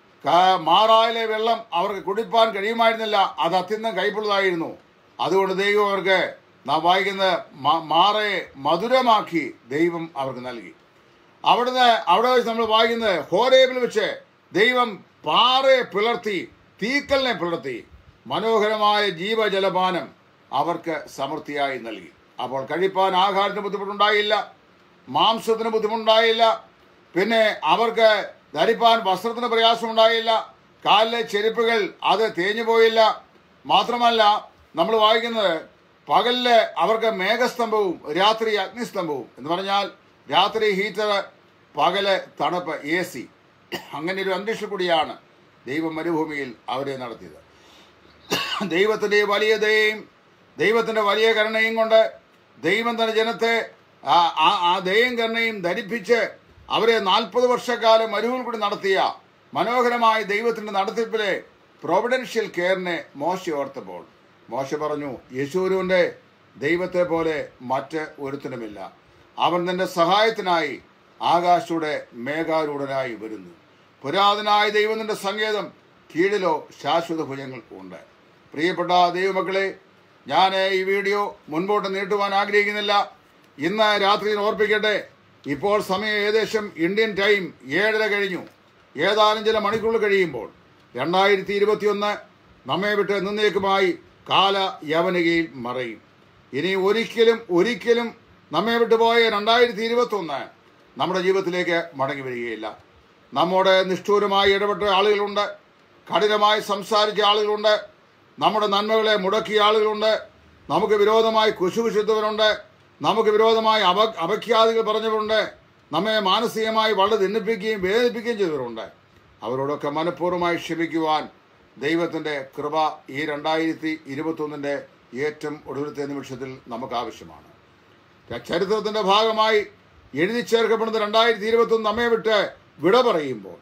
മാറായിലെ വെള്ളം അവർക്ക് കുടിപ്പാൻ കഴിയുമായിരുന്നില്ല, അത് അത്യന്തം കൈപ്പുള്ളതായിരുന്നു. അതുകൊണ്ട് ദൈവം അവർക്ക്, നാം വായിക്കുന്നത്, മാറയെ മധുരമാക്കി ദൈവം അവർക്ക് നൽകി. അവിടെ വെച്ച് നമ്മൾ വായിക്കുന്നത് ഹോരേബിൽ വെച്ച് ദൈവം പാറയെ പിളർത്തി, തീക്കലിനെ പിളർത്തി മനോഹരമായ ജീവജലപാനം അവർക്ക് സമൃദ്ധിയായി നൽകി. അപ്പോൾ കഴിപ്പാൻ ആഹാരത്തിന് ബുദ്ധിമുട്ടുണ്ടായില്ല, മാംസത്തിന് ബുദ്ധിമുട്ടുണ്ടായില്ല, പിന്നെ അവർക്ക് ധരിപ്പാൻ വസ്ത്രത്തിന് പ്രയാസമുണ്ടായില്ല, കാലിലെ ചെരുപ്പുകൾ അത് തേഞ്ഞു പോയില്ല. മാത്രമല്ല നമ്മൾ വായിക്കുന്നത് പകലില് അവർക്ക് മേഘസ്തംഭവും രാത്രി അഗ്നിസ്തംഭവും എന്ന് പറഞ്ഞാൽ രാത്രി ഹീറ്റർ, പകല് തണുപ്പ് AC. അങ്ങനെ ഒരു അന്തരീക്ഷം കൂടിയാണ് ദൈവം മരുഭൂമിയിൽ അവരെ നടത്തിയത്. ദൈവത്തിന്റെ വലിയ ദയയും ദൈവത്തിന്റെ വലിയ കരുണയും കൊണ്ട് ദൈവം തന്റെ ജനത്തെ ആ ദയയും കരുണയും ധരിപ്പിച്ച് അവരെ 40 വർഷക്കാലം മരുഭൂമിയിൽ കൂടി നടത്തിയ മനോഹരമായ ദൈവത്തിന്റെ നടത്തിപ്പിലെ പ്രൊവിഡൻഷ്യൽ കെയറിനെ മോശ ഓർത്തപ്പോൾ മോശ പറഞ്ഞു, യെശൂരൂന്റെ ദൈവത്തെ പോലെ മറ്റ് ഒരുത്തനുമില്ല. അവൻ തന്റെ സഹായത്തിനായി ആകാശയുടെ മേഘാരൂഢനായി വരുന്നു. പുരാതനായ ദൈവം തന്റെ സങ്കേതം, കീഴിലോ ശാശ്വത ഭുജങ്ങൾക്കുണ്ട്. പ്രിയപ്പെട്ട ദൈവമക്കളെ, ഞാൻ ഈ വീഡിയോ മുൻപോട്ട് നീട്ടുവാൻ ആഗ്രഹിക്കുന്നില്ല. ഇന്ന് രാത്രി ഓർപ്പിക്കട്ടെ, ഇപ്പോൾ സമയം ഏകദേശം ഇന്ത്യൻ ടൈം 7:30 കഴിഞ്ഞു. ഏതാനും ചില മണിക്കൂർ കഴിയുമ്പോൾ 2021 നമ്മെ വിട്ട് എന്നേക്കുമായി കാല യവനികയിൽ മറയും. ഇനി ഒരിക്കലും നമ്മെ വിട്ടുപോയ 2021 നമ്മുടെ ജീവിതത്തിലേക്ക് മടങ്ങി വരികയില്ല. നമ്മോട് നിഷ്ഠൂരമായി ഇടപെട്ട ആളുകളുണ്ട്, കഠിനമായി സംസാരിച്ച ആളുകളുണ്ട്, നമ്മുടെ നന്മകളെ മുടക്കിയ ആളുകളുണ്ട്, നമുക്ക് വിരോധമായി കുശുകുശുദ്ധവരുണ്ട്, നമുക്ക് വിരോധമായി അപഖ്യാതികൾ പറഞ്ഞവരുണ്ട്, നമ്മെ മാനസികമായി വളരെ ഭിന്നിപ്പിക്കുകയും വേദനിപ്പിക്കുകയും ചെയ്തവരുണ്ട്. അവരോടൊക്കെ മനഃപൂർവ്വമായി ക്ഷമിക്കുവാൻ ദൈവത്തിന്റെ കൃപ ഈ 2021 ഏറ്റവും ഒടുവിലത്തെ നിമിഷത്തിൽ നമുക്ക് ആവശ്യമാണ്. ചരിത്രത്തിന്റെ ഭാഗമായി എഴുതി ചേർക്കപ്പെടുന്ന 2021 നമ്മെ വിട്ട് വിട പറയുമ്പോൾ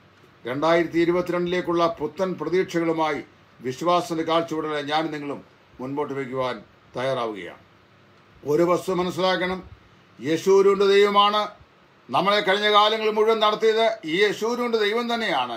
2022 പുത്തൻ പ്രതീക്ഷകളുമായി വിശ്വാസത്തിന്റെ കാഴ്ചപ്പാടുകളെ ഞാൻ നിങ്ങളും മുൻപോട്ട് വയ്ക്കുവാൻ തയ്യാറാവുകയാണ്. ഒരു വസ്തു മനസ്സിലാക്കണം, യെശൂരൂന്റെ ദൈവമാണ് നമ്മളെ കഴിഞ്ഞ കാലങ്ങൾ മുഴുവൻ നടത്തിയത്. ഈ യെശൂരൂന്റെ ദൈവം തന്നെയാണ്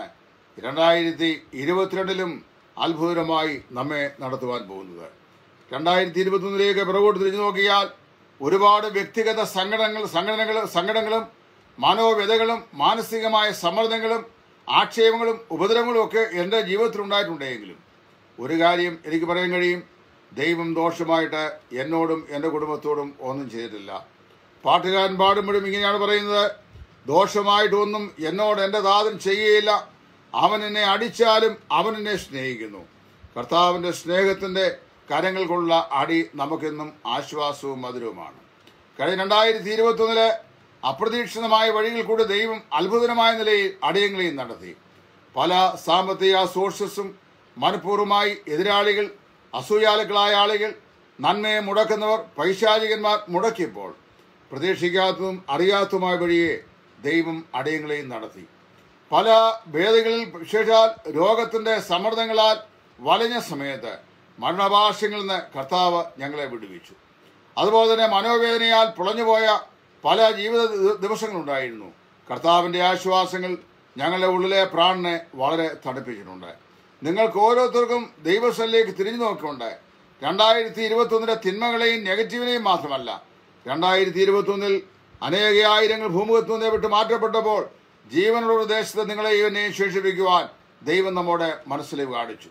2022 അത്ഭുതകരമായി നമ്മെ നടത്തുവാൻ പോകുന്നത്. 2021 പിറകോട്ട് തിരിഞ്ഞു നോക്കിയാൽ ഒരുപാട് വ്യക്തിഗത സങ്കടങ്ങളും മനോവ്യതകളും മാനസികമായ സമ്മർദ്ദങ്ങളും ആക്ഷേപങ്ങളും ഉപദ്രവങ്ങളും ഒക്കെ എൻ്റെ ജീവിതത്തിൽ ഉണ്ടായിട്ടുണ്ടെങ്കിലും ഒരു കാര്യം എനിക്ക് പറയാൻ കഴിയും, ദൈവം ദോഷമായിട്ട് എന്നോടും എൻ്റെ കുടുംബത്തോടും ഒന്നും ചെയ്തിട്ടില്ല. പാട്ടുകാരൻ പാടുമ്പോഴും ഇങ്ങനെയാണ് പറയുന്നത്, ദോഷമായിട്ടൊന്നും എന്നോട് എൻ്റെ ദാതൻ ചെയ്യുകയില്ല, അവൻ എന്നെ അടിച്ചാലും അവൻ എന്നെ സ്നേഹിക്കുന്നു. കർത്താവിൻ്റെ സ്നേഹത്തിൻ്റെ കരങ്ങൾക്കുള്ള അടി നമുക്കെന്നും ആശ്വാസവും മധുരവുമാണ്. കഴിഞ്ഞ 2021 അപ്രതീക്ഷിതമായ വഴികൾ കൂടി ദൈവം അത്ഭുതകരമായ നിലയിൽ അടയങ്ങളെയും നടത്തി. പല സാമ്പത്തിക സോഴ്സസും മനഃപൂർവ്വമായി എതിരാളികൾ, അസൂയാലുക്കളായ ആളുകൾ, നന്മയെ മുടക്കുന്നവർ, പൈശാചികന്മാർ മുടക്കിയപ്പോൾ പ്രതീക്ഷിക്കാത്തതും അറിയാത്തതുമായ വഴിയെ ദൈവം അടയങ്ങളെയും നടത്തി. പല ഭേദങ്ങളിൽ വിശേഷാൽ രോഗത്തിന്റെ സമ്മർദ്ദങ്ങളാൽ വലഞ്ഞ സമയത്ത് മരണഭാഷ്യങ്ങളിൽ നിന്ന് കർത്താവ് ഞങ്ങളെ വിടുവിച്ചു. അതുപോലെ തന്നെ മനോവേദനയാൽ പുളഞ്ഞുപോയ പല ജീവിത ദിവസങ്ങളുണ്ടായിരുന്നു. കർത്താവിൻ്റെ ആശ്വാസങ്ങൾ ഞങ്ങളുടെ ഉള്ളിലെ പ്രാണനെ വളരെ തണുപ്പിച്ചിട്ടുണ്ട്. നിങ്ങൾക്ക് ഓരോരുത്തർക്കും ദൈവസ്ഥലിലേക്ക് തിരിഞ്ഞു നോക്കിക്കൊണ്ട് 2021 തിന്മകളെയും നെഗറ്റീവിനെയും മാത്രമല്ല, 2021 അനേകായിരങ്ങൾ ഭൂമുഖത്തുനിന്ന് വിട്ട് മാറ്റപ്പെട്ടപ്പോൾ ജീവനുള്ള ദേശത്ത് നിങ്ങളെയും എന്നെയും ശേഷിപ്പിക്കുവാൻ ദൈവം നമ്മുടെ മനസ്സിലേക്ക് കാണിച്ചു.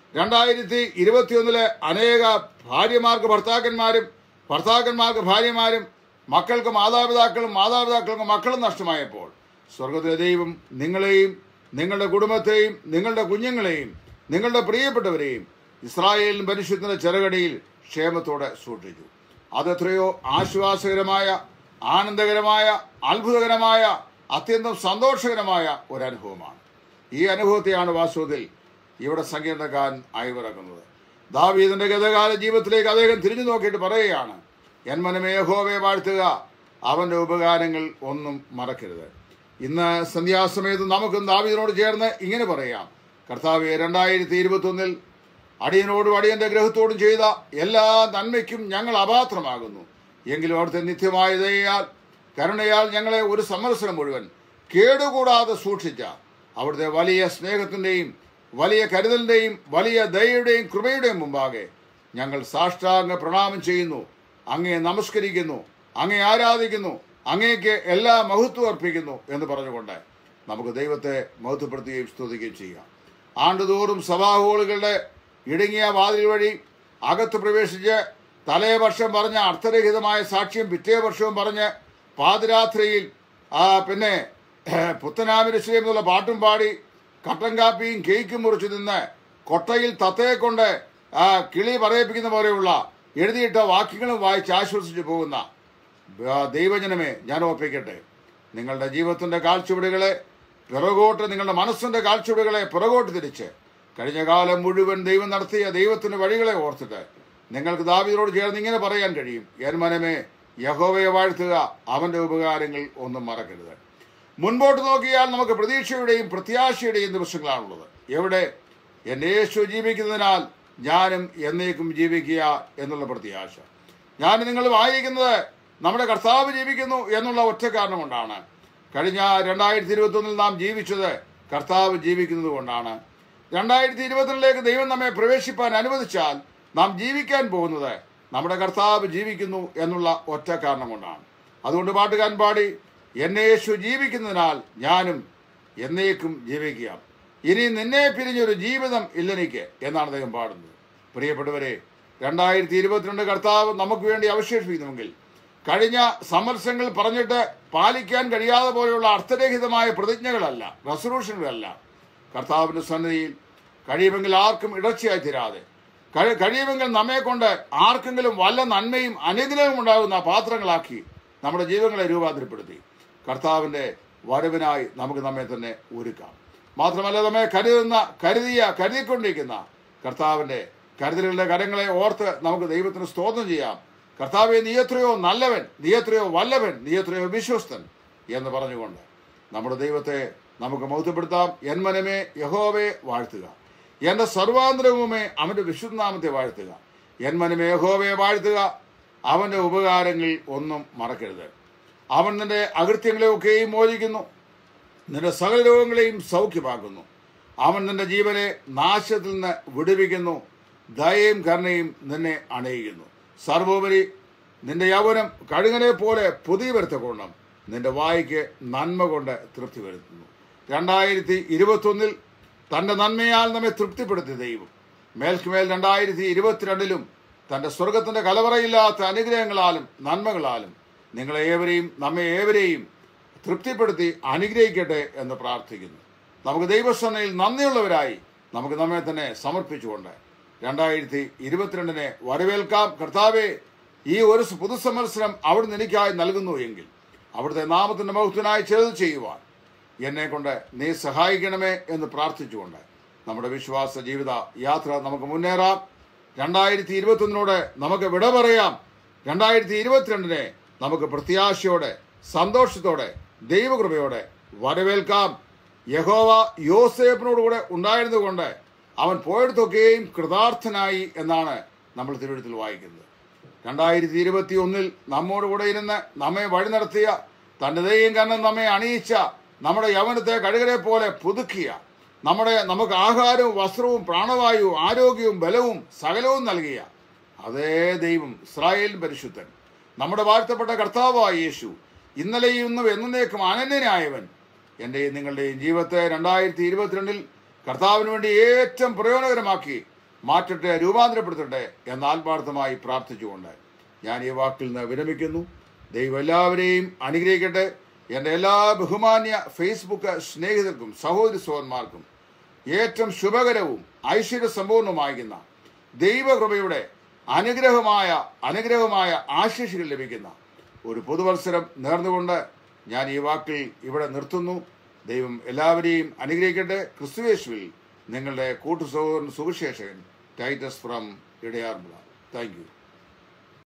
2021 അനേക ഭാര്യമാർക്ക് ഭർത്താക്കന്മാരും, ഭർത്താക്കന്മാർക്ക് ഭാര്യമാരും, മക്കൾക്ക് മാതാപിതാക്കളും, മാതാപിതാക്കൾക്ക് മക്കളും നഷ്ടമായപ്പോൾ സ്വർഗത്തിലെ ദൈവം നിങ്ങളെയും നിങ്ങളുടെ കുടുംബത്തെയും നിങ്ങളുടെ കുഞ്ഞുങ്ങളെയും നിങ്ങളുടെ പ്രിയപ്പെട്ടവരെയും ഇസ്രായേലിൻ പരിശുദ്ധന്റെ ചെറുകടിയിൽ ക്ഷേമത്തോടെ സൂക്ഷിച്ചു. അതെത്രയോ ആശ്വാസകരമായ, ആനന്ദകരമായ, അത്ഭുതകരമായ, അത്യന്തം സന്തോഷകരമായ ഒരനുഭവമാണ്. ഈ അനുഭവത്തെയാണ് വാസ്തവത്തിൽ ഇവിടെ സങ്കീർണക്കാരൻ അയവിറക്കുന്നത്. ദാവീദിന്റെ ഗതകാല ജീവിതത്തിലേക്ക് അദ്ദേഹം തിരിഞ്ഞു നോക്കിയിട്ട് പറയുകയാണ്, എൻ മനമേ യഹോവയെ വാഴ്ത്തുക, അവന്റെ ഉപകാരങ്ങൾ ഒന്നും മറക്കരുത്. ഇന്ന് സന്ധ്യാസമയത്ത് നമുക്കും ദാവീദിനോട് ചേർന്ന് ഇങ്ങനെ പറയാം, കർത്താവേ, 2021 അടിയനോടും അടിയന്റെ ഗ്രഹത്തോടും ചെയ്ത എല്ലാ നന്മയ്ക്കും ഞങ്ങൾ അപാത്രമാകുന്നു. എങ്കിലും അവിടുത്തെ നിത്യമായ ദയയാൽ കരുണയാൽ ഞങ്ങളെ ഒരു സംവത്സരം മുഴുവൻ കേടുകൂടാതെ സൂക്ഷിച്ച അവിടുത്തെ വലിയ സ്നേഹത്തിന്റെയും വലിയ കരുതലിന്റെയും വലിയ ദയയുടെയും കൃപയുടെയും മുമ്പാകെ ഞങ്ങൾ സാഷ്ടാംഗ പ്രണാമം ചെയ്യുന്നു, അങ്ങയെ നമസ്കരിക്കുന്നു, അങ്ങയെ ആരാധിക്കുന്നു. അങ്ങേക്ക് എല്ലാ മഹത്വം അർപ്പിക്കുന്നു എന്ന് പറഞ്ഞുകൊണ്ട് നമുക്ക് ദൈവത്തെ മഹത്വപ്പെടുത്തുകയും സ്തുതിക്കുകയും ചെയ്യാം. ആണ്ടുതോറും സഭാഹോളുകളുടെ ഇടുങ്ങിയ വാതിൽ വഴി അകത്ത് പ്രവേശിച്ച് തലേ വർഷം പറഞ്ഞ അർത്ഥരഹിതമായ സാക്ഷ്യം പിറ്റേ വർഷവും പറഞ്ഞ് പാതിരാത്രിയിൽ പിന്നെ പുത്തനാമിരശ്ശേരി എന്നുള്ള പാട്ടും പാടി കട്ടൻ കാപ്പിയും കേക്കും മുറിച്ചു നിന്ന് കൊട്ടയിൽ തത്തയെ കൊണ്ട് കിളി പറയിപ്പിക്കുന്ന പോലെയുള്ള എഴുതിയിട്ട വാക്യങ്ങളും വായിച്ച് ആശ്വസിച്ചു പോകുന്ന ദൈവജനമേ, ഞാൻ ഓർപ്പിക്കട്ടെ, നിങ്ങളുടെ ജീവിതത്തിന്റെ കാൽച്ചുവടുകളെ പിറകോട്ട്, നിങ്ങളുടെ മനസ്സിന്റെ കാൽച്ചുവടുകളെ പിറകോട്ട് തിരിച്ച് കഴിഞ്ഞ കാലം മുഴുവൻ ദൈവം നടത്തിയ ദൈവത്തിന്റെ വഴികളെ ഓർത്തിട്ട് നിങ്ങൾക്ക് ദാവീദിനോട് ചേർന്ന് ഇങ്ങനെ പറയാൻ കഴിയും: എൻ മനമേ, യഹോവയെ വാഴ്ത്തുക, അവന്റെ ഉപകാരങ്ങൾ ഒന്നും മറക്കരുത്. മുൻപോട്ട് നോക്കിയാൽ നമുക്ക് പ്രതീക്ഷയുടെയും പ്രത്യാശയുടെയും ദിവസങ്ങളാണുള്ളത്. എവിടെ? എന്റെ യേശു ജീവിക്കുന്നതിനാൽ ഞാനും എന്നേക്കും ജീവിക്കുക എന്നുള്ള പ്രത്യാശ. ഞാൻ നിങ്ങൾ വായിക്കുന്നത് നമ്മുടെ കർത്താവ് ജീവിക്കുന്നു എന്നുള്ള ഒറ്റ കാരണം കൊണ്ടാണ്. കഴിഞ്ഞ 2021 നാം ജീവിച്ചത് കർത്താവ് ജീവിക്കുന്നത് കൊണ്ടാണ്. 2022 ദൈവം നമ്മെ പ്രവേശിപ്പാൻ അനുവദിച്ചാൽ നാം ജീവിക്കാൻ പോകുന്നത് നമ്മുടെ കർത്താവ് ജീവിക്കുന്നു എന്നുള്ള ഒറ്റ കാരണം കൊണ്ടാണ്. അതുകൊണ്ട് പാട്ടുകാരൻ പാടി, എന്നെ യേശു ജീവിക്കുന്നതിനാൽ ഞാനും എന്നേക്കും ജീവിക്കുക, ഇനി നിന്നെ പിരിഞ്ഞൊരു ജീവിതം ഇല്ലെനിക്ക് എന്നാണ് അദ്ദേഹം പാടുന്നത്. പ്രിയപ്പെട്ടവരെ, 2022 കർത്താവ് നമുക്ക് വേണ്ടി അവശേഷിപ്പിക്കുന്നുവെങ്കിൽ കഴിഞ്ഞ സമരസങ്ങൾ പറഞ്ഞിട്ട് പാലിക്കാൻ കഴിയാതെ പോലെയുള്ള അർത്ഥരഹിതമായ പ്രതിജ്ഞകളല്ല, റെസൊല്യൂഷനുകളല്ല. കർത്താവിന്റെ സന്നിധിയിൽ കഴിയുമെങ്കിൽ ആർക്കും ഇടർച്ചയായി തീരാതെ, കഴിയുമെങ്കിൽ നമ്മെ കൊണ്ട് ആർക്കെങ്കിലും വല്ല നന്മയും അനുഗ്രഹവും ഉണ്ടാകുന്ന പാത്രങ്ങളാക്കി നമ്മുടെ ജീവിതങ്ങളെ രൂപാന്തരപ്പെടുത്തി കർത്താവിന്റെ വരവിനായി നമുക്ക് നമ്മെ തന്നെ ഒരുക്കാം. മാത്രമല്ല, നമ്മെ കരുതിക്കൊണ്ടിരിക്കുന്ന കർത്താവിന്റെ കരുതലുകളുടെ കരങ്ങളെ ഓർത്ത് നമുക്ക് ദൈവത്തിന് സ്തോത്രം ചെയ്യാം. കർത്താവെ, നീ എത്രയോ നല്ലവൻ, നീ എത്രയോ വല്ലഭൻ, നീ എത്രയോ വിശ്വസ്തൻ എന്ന് പറഞ്ഞുകൊണ്ട് നമ്മുടെ ദൈവത്തെ നമുക്ക് മഹത്വപ്പെടുത്താം. എൻ മനമേ, യഹോവയെ വാഴ്ത്തുക, എന്റെ സർവാന്തരവുമേ അവന്റെ വിശുദ്ധനാമത്തെ വാഴ്ത്തുക. എൻ മനമേ, യഹോവയെ വാഴ്ത്തുക, അവന്റെ ഉപകാരങ്ങൾ ഒന്നും മറക്കരുത്. അവൻ നിന്റെ അകൃത്യങ്ങളെയൊക്കെയും മോചിക്കുന്നു, നിന്റെ സകല രോഗങ്ങളെയും സൗഖ്യമാക്കുന്നു. അവൻ നിന്റെ ജീവനെ നാശത്തിൽ നിന്ന് വിടുവിക്കുന്നു, ദയയും കരുണയും നിന്നെ അണയിക്കുന്നു. സർവോപരി നിന്റെ യൗവനം കഴുകനെ പോലെ പുതിയ വരുത്തക്കൊണ്ടും നിന്റെ വായ്ക്ക് നന്മ കൊണ്ട് തൃപ്തി വരുത്തുന്നു. 2021 തന്റെ നന്മയാൽ നമ്മെ തൃപ്തിപ്പെടുത്തിയ ദൈവം മേൽക്കുമേൽ 2022 തന്റെ സ്വർഗത്തിന്റെ കലവറയില്ലാത്ത അനുഗ്രഹങ്ങളാലും നന്മകളാലും നമ്മെ ഏവരെയും തൃപ്തിപ്പെടുത്തി അനുഗ്രഹിക്കട്ടെ എന്ന് പ്രാർത്ഥിക്കുന്നു. നമുക്ക് ദൈവസന്നയിൽ നന്ദിയുള്ളവരായി നമുക്ക് നമ്മെ തന്നെ സമർപ്പിച്ചുകൊണ്ട് 2022 വരവേൽക്കാം. കർത്താവെ, ഈ ഒരു പുതുസംവത്സരം അവിടുന്ന് എനിക്കായി നൽകുന്നു എങ്കിൽ അവിടുത്തെ നാമത്തിന്റെ മഹത്വത്തിനായി ചെയ്തു ചെയ്യുവാൻ എന്നെ കൊണ്ട് നീ സഹായിക്കണമേ എന്ന് പ്രാർത്ഥിച്ചുകൊണ്ട് നമ്മുടെ വിശ്വാസ ജീവിത യാത്ര നമുക്ക് മുന്നേറാം. 2021 നമുക്ക് വിട പറയാം. 2022 നമുക്ക് പ്രത്യാശയോടെ സന്തോഷത്തോടെ ദൈവകൃപയോടെ വരവേൽക്കാം. യഹോവ യോസേഫിനോടുകൂടെ ഉണ്ടായിരുന്നുകൊണ്ട് അവൻ പോയിടത്തൊക്കെയും കൃതാർത്ഥനായി എന്നാണ് നമ്മൾ തിരുവെഴുത്തിൽ വായിക്കുന്നത്. 2021 നമ്മോടുകൂടെ ഇരുന്ന് നമ്മെ വഴി നടത്തിയ, തന്റെ ദയയും കാരണം നമ്മെ അണിയിച്ച, നമ്മുടെ യൗവനത്തെ കഴുകരെ പോലെ പുതുക്കിയ, നമുക്ക് ആഹാരവും വസ്ത്രവും പ്രാണവായുവും ആരോഗ്യവും ബലവും സകലവും നൽകിയ അതേ ദൈവം, ഇസ്രായേൽ പരിശുദ്ധൻ, നമ്മുടെ വാഴ്ത്തപ്പെട്ട കർത്താവായ യേശു, ഇന്നലെയും ഇന്നും എന്നേക്കും അനന്യനായവൻ എന്റെയും നിങ്ങളുടെയും ജീവിതത്തെ 2022 കർത്താവിന് വേണ്ടി ഏറ്റവും പ്രയോജനകരമാക്കി മാറ്റട്ടെ, രൂപാന്തരപ്പെടുത്തട്ടെ എന്ന് ആത്മാർത്ഥമായി പ്രാർത്ഥിച്ചുകൊണ്ട് ഞാൻ ഈ വാക്കിൽ നിന്ന് വിരമിക്കുന്നു. ദൈവം എല്ലാവരെയും അനുഗ്രഹിക്കട്ടെ. എൻ്റെ എല്ലാ ബഹുമാന്യ ഫേസ്ബുക്ക് സ്നേഹിതർക്കും സഹോദരി സഹോദരന്മാർക്കും ഏറ്റവും ശുഭകരവും ഐശ്വര്യസമ്പൂർണമാകുന്ന ദൈവകൃപയുടെ അനുഗ്രഹമായ ആശീസ്സുകൾ ലഭിക്കുന്ന ഒരു പുതുവത്സരം നേർന്നുകൊണ്ട് ഞാൻ ഈ വാക്കിൽ ഇവിടെ നിർത്തുന്നു. ദൈവം എല്ലാവരെയും അനുഗ്രഹിക്കട്ടെ. ക്രിസ്തുയേശുവിൽ നിങ്ങളുടെ കൂട്ടു സഹോദരൻ സുവിശേഷകൻ Titus from Edayaranmula. Thank U.